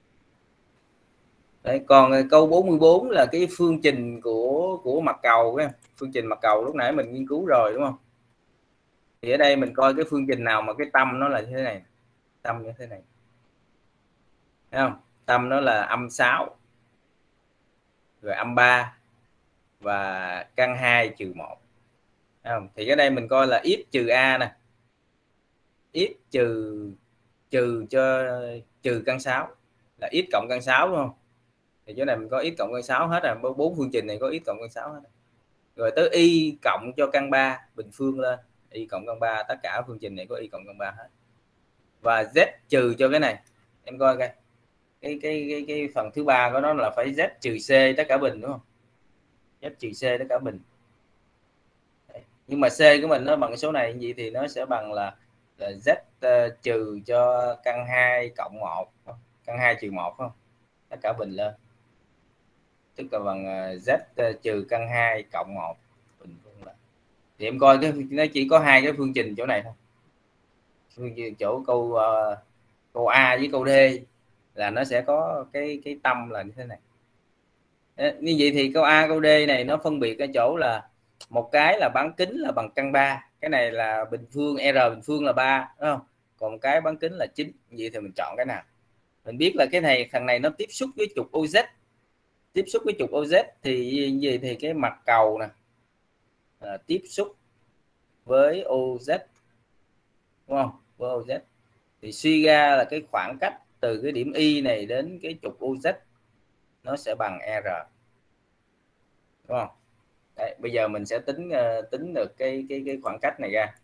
[SPEAKER 1] Đấy, còn câu 44 là cái phương trình của mặt cầu, cái phương trình mặt cầu lúc nãy mình nghiên cứu rồi đúng không? Thì ở đây mình coi cái phương trình nào mà cái tâm nó là như thế này, tâm như thế này, thấy không? Tâm nó là âm 6 rồi âm 3 và căn 2 trừ 1. Không? Thì cái đây mình coi là x trừ a nè, x trừ trừ căn 6 là x cộng căn 6 đúng không? Thì chỗ này mình có x cộng căn 6 hết rồi, bốn phương trình này có x cộng căn 6 hết. Rồi tới y cộng cho căn 3 bình phương lên, y cộng căn 3, tất cả phương trình này có y cộng căn 3 hết. Và z trừ cho cái này, em coi coi cái phần thứ ba của nó là phải z trừ c tất cả bình đúng không? Z trừ c tất cả bình. Đấy. Nhưng mà c của mình nó bằng cái số này gì thì nó sẽ bằng là z trừ cho căn 2 cộng 1, căn 2 trừ 1 không? Tất cả bình lên. Tức là bằng z trừ căn 2 cộng 1 bình phương là. Thì em coi nó chỉ có hai cái phương trình chỗ này thôi. Chỗ câu A với câu D là nó sẽ có cái tâm là như thế này. Như vậy thì câu A câu D này nó phân biệt ở chỗ là một cái là bán kính là bằng căn 3, cái này là bình phương, R bình phương là 3 đúng không? Còn cái bán kính là 9. Vậy thì mình chọn cái nào? Mình biết là cái này, thằng này nó tiếp xúc với trục OZ, tiếp xúc với trục OZ thì gì thì cái mặt cầu nè tiếp xúc với OZ đúng không? Với OZ thì suy ra là cái khoảng cách từ cái điểm Y này đến cái trục OZ nó sẽ bằng R đúng không? Đấy, bây giờ mình sẽ tính được cái khoảng cách này ra.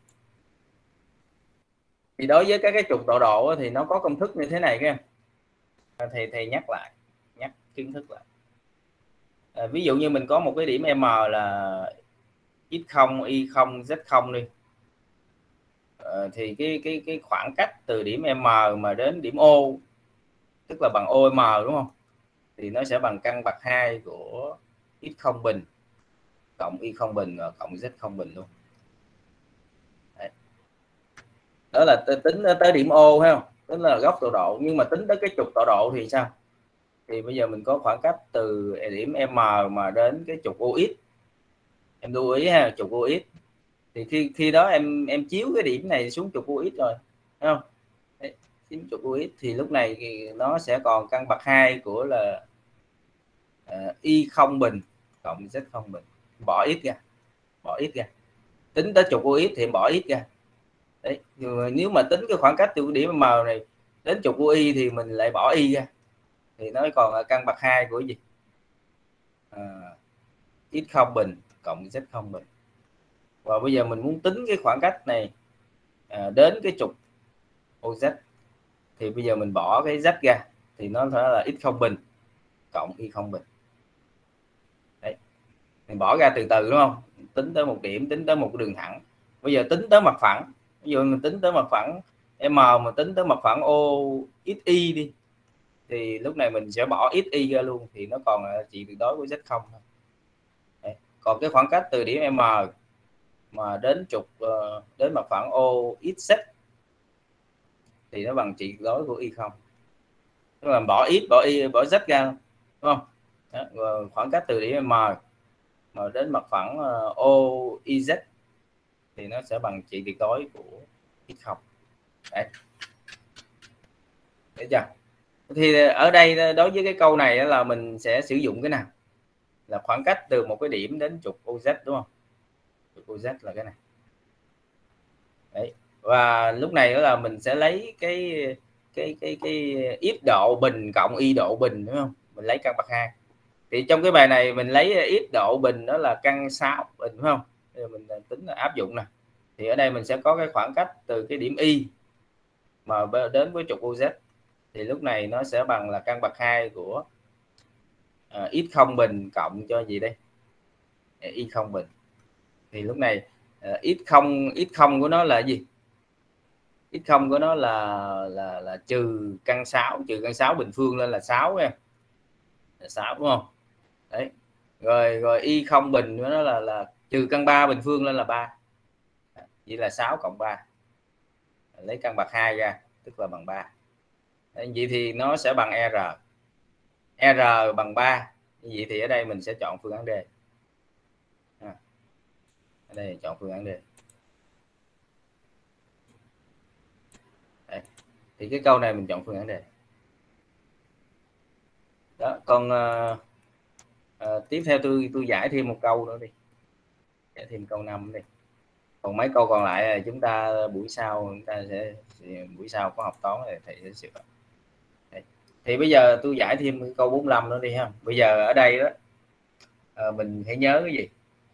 [SPEAKER 1] Thì đối với các cái trục tọa độ thì nó có công thức như thế này các em. Thầy nhắc kiến thức lại. Ví dụ như mình có một cái điểm M là x0, y0, z0 đi. Thì cái khoảng cách từ điểm M mà đến điểm O tức là bằng OM đúng không? Thì nó sẽ bằng căn bậc 2 của x0 bình cộng y0 bình và cộng z0 bình luôn. Đấy. Đó là tính tới điểm O thấy không? Tính là góc tọa độ, nhưng mà tính tới cái trục tọa độ thì sao? Thì bây giờ mình có khoảng cách từ điểm M mà đến cái trục OX. Em lưu ý ha, trục OX. Thì khi đó em chiếu cái điểm này xuống trục OX rồi, thấy không? Đấy, chiếu trục OX thì lúc này thì nó sẽ còn căn bậc 2 của là y0 bình cộng z0 bình. Bỏ x ra. Tính tới trục OX thì bỏ x ra. Đấy, nếu mà tính cái khoảng cách từ điểm M này đến trục OY thì mình lại bỏ y ra. Thì nó còn là căn bậc 2 của gì? X0 bình cộng z0 bình. Và bây giờ mình muốn tính cái khoảng cách này đến cái trục OZ thì bây giờ mình bỏ cái z ra thì nó sẽ là x0 bình cộng y0 bình. Đấy. Mình bỏ ra từ từ đúng không? Tính tới một điểm, tính tới một đường thẳng. Bây giờ tính tới mặt phẳng. Ví dụ mình tính tới mặt phẳng M mà tính tới mặt phẳng OXY đi. Thì lúc này mình sẽ bỏ XY ra luôn thì nó còn là trị tuyệt đối của Z0 thôi. Đấy. Còn cái khoảng cách từ điểm M mà đến trục đến mặt phẳng OXZ thì nó bằng trị tuyệt đối của Y0. Tức là bỏ X, bỏ Y, bỏ Z ra đúng không? Đó. Rồi khoảng cách từ điểm M mà đến mặt phẳng OIZ thì nó sẽ bằng trị tuyệt đối của X0. Đấy. Được chưa? Thì ở đây đối với cái câu này là mình sẽ sử dụng cái nào? Là khoảng cách từ một cái điểm đến trục OZ đúng không? Trục OZ là cái này. Đấy. Và lúc này đó là mình sẽ lấy cái x độ bình cộng y độ bình đúng không? Mình lấy căn bậc 2. Thì trong cái bài này mình lấy x độ bình đó là căn 6 bình đúng không? Thì mình tính là áp dụng nè. Thì ở đây mình sẽ có cái khoảng cách từ cái điểm Y mà đến với trục OZ thì lúc này nó sẽ bằng là căn bậc 2 của x0 bình cộng cho gì đây? Y0 bình. Thì lúc này x0 của nó là gì? X0 của nó là trừ căn 6 bình phương lên là 6 nha. Là 6 đúng không? Đấy. Rồi y0 bình của nó là trừ căn 3 bình phương lên là 3. Vậy là 6 cộng 3. Lấy căn bậc 2 ra tức là bằng 3. Đấy, vậy thì nó sẽ bằng R. R bằng 3. Vậy thì ở đây mình sẽ chọn phương án D. Ở đây chọn phương án D. thì cái câu này mình chọn phương án đề. Đó, còn tiếp theo tôi giải thêm một câu nữa đi, giải thêm câu 5 đi, còn mấy câu còn lại là chúng ta buổi sau buổi sau có học toán thì thầy sẽ sửa. Thì bây giờ tôi giải thêm cái câu 45 nữa đi ha. Bây giờ ở đây đó mình hãy nhớ cái gì,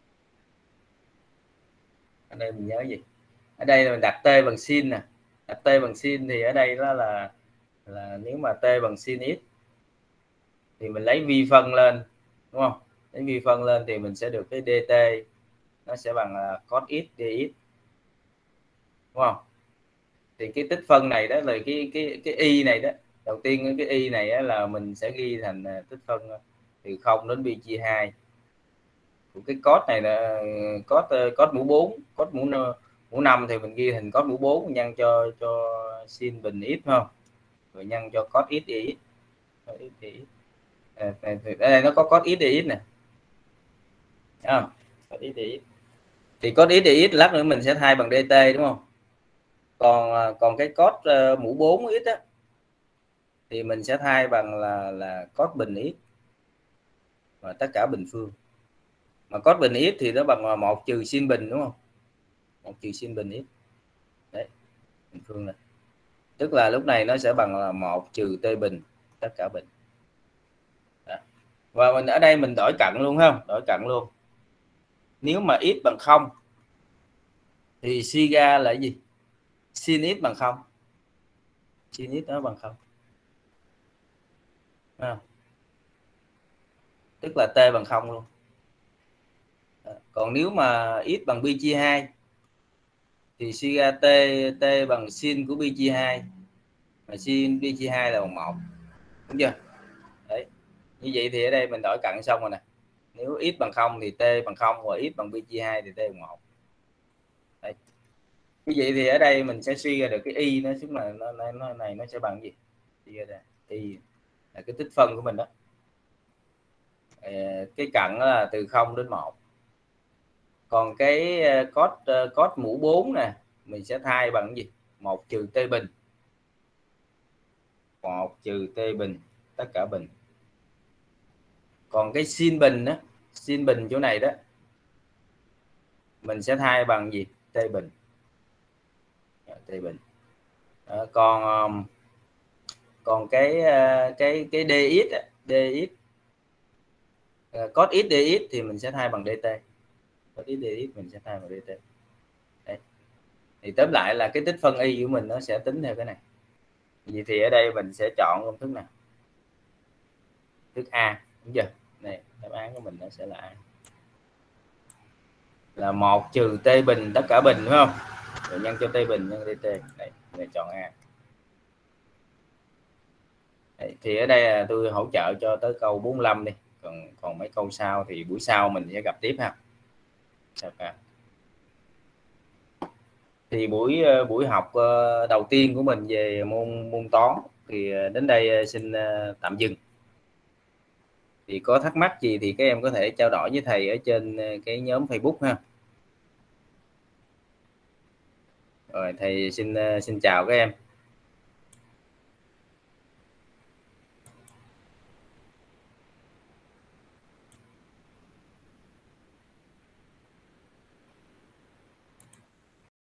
[SPEAKER 1] ở đây mình nhớ cái gì, ở đây là mình đặt t bằng sin nè, đặt t bằng sin thì ở đây đó là nếu mà t bằng sin x thì mình lấy vi phân lên, đúng không? Lấy vi phân lên thì mình sẽ được cái dt nó sẽ bằng là cos x dx, đúng không? Thì cái tích phân này đó là cái y này đó, đầu tiên cái y này á, là mình sẽ ghi thành tích phân từ 0 đến pi chia 2. Cái cos này là cos mũ 4, cos mũ 5 thì mình ghi thành cos mũ 4 nhân cho sin bình x, không? Rồi nhân cho cos x dx. Ở đây nó có cos x dx nè. Cos x dx. Thì cos x dx lát nữa mình sẽ thay bằng dt, đúng không? Còn cái cos mũ 4x á thì mình sẽ thay bằng là cos bình x và tất cả bình phương. Mà cos bình x thì nó bằng 1 trừ sin bình, đúng không? 1 trừ sin bình x. Đấy, bình phương này. Tức là lúc này nó sẽ bằng là 1 trừ t bình tất cả bình. Đó. Và mình ở đây mình đổi cận luôn, không? Đổi cận luôn. Nếu mà x bằng 0 thì suy ra là gì? Sin x bằng 0. Sin x nó bằng 0. Tức là t bằng 0 luôn. Còn nếu mà x bằng pi chia 2 thì suy ra t bằng sin của pi chia 2, mà sin pi chia 2 là bằng 1, đúng chưa? Đấy. Như vậy thì ở đây mình đổi cận xong rồi nè. Nếu x bằng 0 thì t bằng 0, và x bằng pi chia 2 thì t bằng 1. Đấy. Như vậy thì ở đây mình sẽ suy ra được cái y nó chính là nó này nó sẽ bằng gì? Suy ra đây. Y là cái tích phân của mình đó. Cái cận là từ 0 đến 1. Còn cái cos mũ 4 nè mình sẽ thay bằng gì? 1 trừ t bình. 1 trừ t bình tất cả bình. Còn cái sin bình đó, sin bình chỗ này đó mình sẽ thay bằng gì? T bình. T bình. Còn cái dx dx cos x dx thì mình sẽ thay bằng dt. Cos x dx mình sẽ thay bằng dt. Đấy. Thì tóm lại là cái tích phân y của mình nó sẽ tính theo cái này. Vậy thì ở đây mình sẽ chọn công thức nào? Thức A, đúng chưa? Này, đáp án của mình nó sẽ là A. Là 1 trừ t bình tất cả bình, đúng không? Rồi nhân cho t bình nhân dt. Đây, mình chọn A. Đấy, thì ở đây là tôi hỗ trợ cho tới câu 45 đi. Còn mấy câu sau thì buổi sau mình sẽ gặp tiếp ha. Thì buổi học đầu tiên của mình về môn toán thì đến đây xin tạm dừng. Thì có thắc mắc gì thì các em có thể trao đổi với thầy ở trên cái nhóm Facebook ha. Rồi thầy xin chào các em.